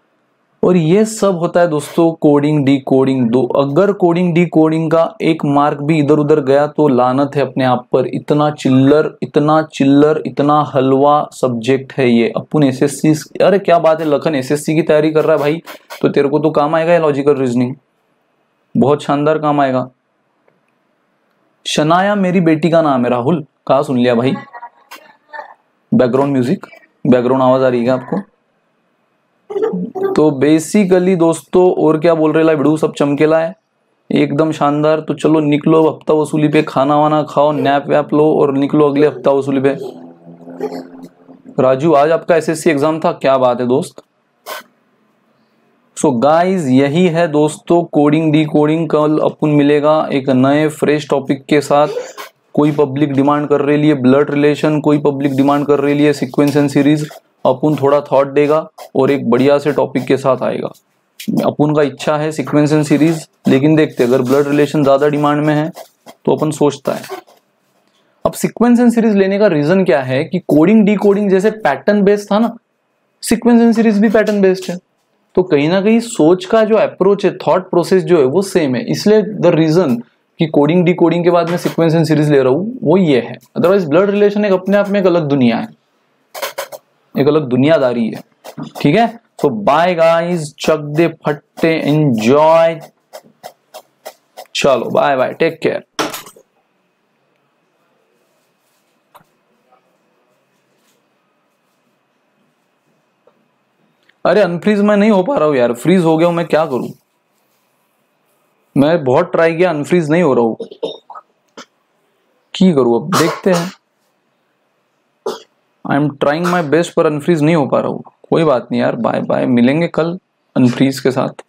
और ये सब होता है दोस्तों कोडिंग डी कोडिंग दो। अगर कोडिंग डी कोडिंग का एक मार्क भी इधर उधर गया तो लानत है अपने आप पर। इतना चिल्लर इतना चिल्लर इतना हलवा सब्जेक्ट है ये। अपन एसएससी, अरे क्या बात है लखन, एसएससी की तैयारी कर रहा है भाई, तो तेरे को तो काम आएगा ये लॉजिकल रीजनिंग, बहुत शानदार काम आएगा। शनाया मेरी बेटी का नाम है। राहुल कहा सुन लिया भाई? बैकग्राउंड म्यूजिक, बैकग्राउंड आवाज आ रही है आपको? तो बेसिकली दोस्तों और क्या बोल रहे ला वीडियो, सब चमकेला है एकदम शानदार। तो चलो निकलो हफ्ता वसूली पे, खाना वाना खाओ, नैप वैप लो और निकलो अगले हफ्ता वसूली पे। राजू आज आपका एसएससी एग्जाम था, क्या बात है दोस्त। सो so गाइज यही है दोस्तों कोडिंग डी कोडिंग। कल अपन मिलेगा एक नए फ्रेश टॉपिक के साथ। कोई पब्लिक डिमांड कर रही है ब्लड रिलेशन, कोई पब्लिक डिमांड कर रही है सीक्वेंस एंड सीरीज। अपन थोड़ा थॉट देगा और एक बढ़िया से टॉपिक के साथ आएगा। अपन का इच्छा है सीक्वेंस एंड सीरीज, लेकिन देखते अगर ब्लड रिलेशन ज्यादा डिमांड में है तो अपन सोचता है। अब सीक्वेंस एंड सीरीज लेने का रीजन क्या है कि कोडिंग डी कोडिंग जैसे पैटर्न बेस्ड था ना, सीक्वेंस एंड सीरीज भी पैटर्न बेस्ड है। तो कहीं ना कहीं सोच का जो अप्रोच है, थॉट प्रोसेस जो है वो सेम है। इसलिए द रीजन कि कोडिंग डी कोडिंग के बाद मैं सीक्वेंस एंड सीरीज ले रहा हूं वो ये है। अदरवाइज ब्लड रिलेशन एक अपने आप में एक अलग दुनिया है, एक अलग दुनियादारी है। ठीक है। सो बाय गाइस, चक दे फट्टे, एंजॉय। चलो बाय बाय, टेक केयर। अरे अनफ्रीज मैं नहीं हो पा रहा हूं यार, फ्रीज हो गया हूं मैं, क्या करूं। मैं बहुत ट्राई किया, अनफ्रीज नहीं हो रहा हूं, की करूं अब देखते हैं। I am trying my best पर अनफ्रीज नहीं हो पा रहा हूँ। कोई बात नहीं यार, बाय बाय, मिलेंगे कल अनफ्रीज के साथ।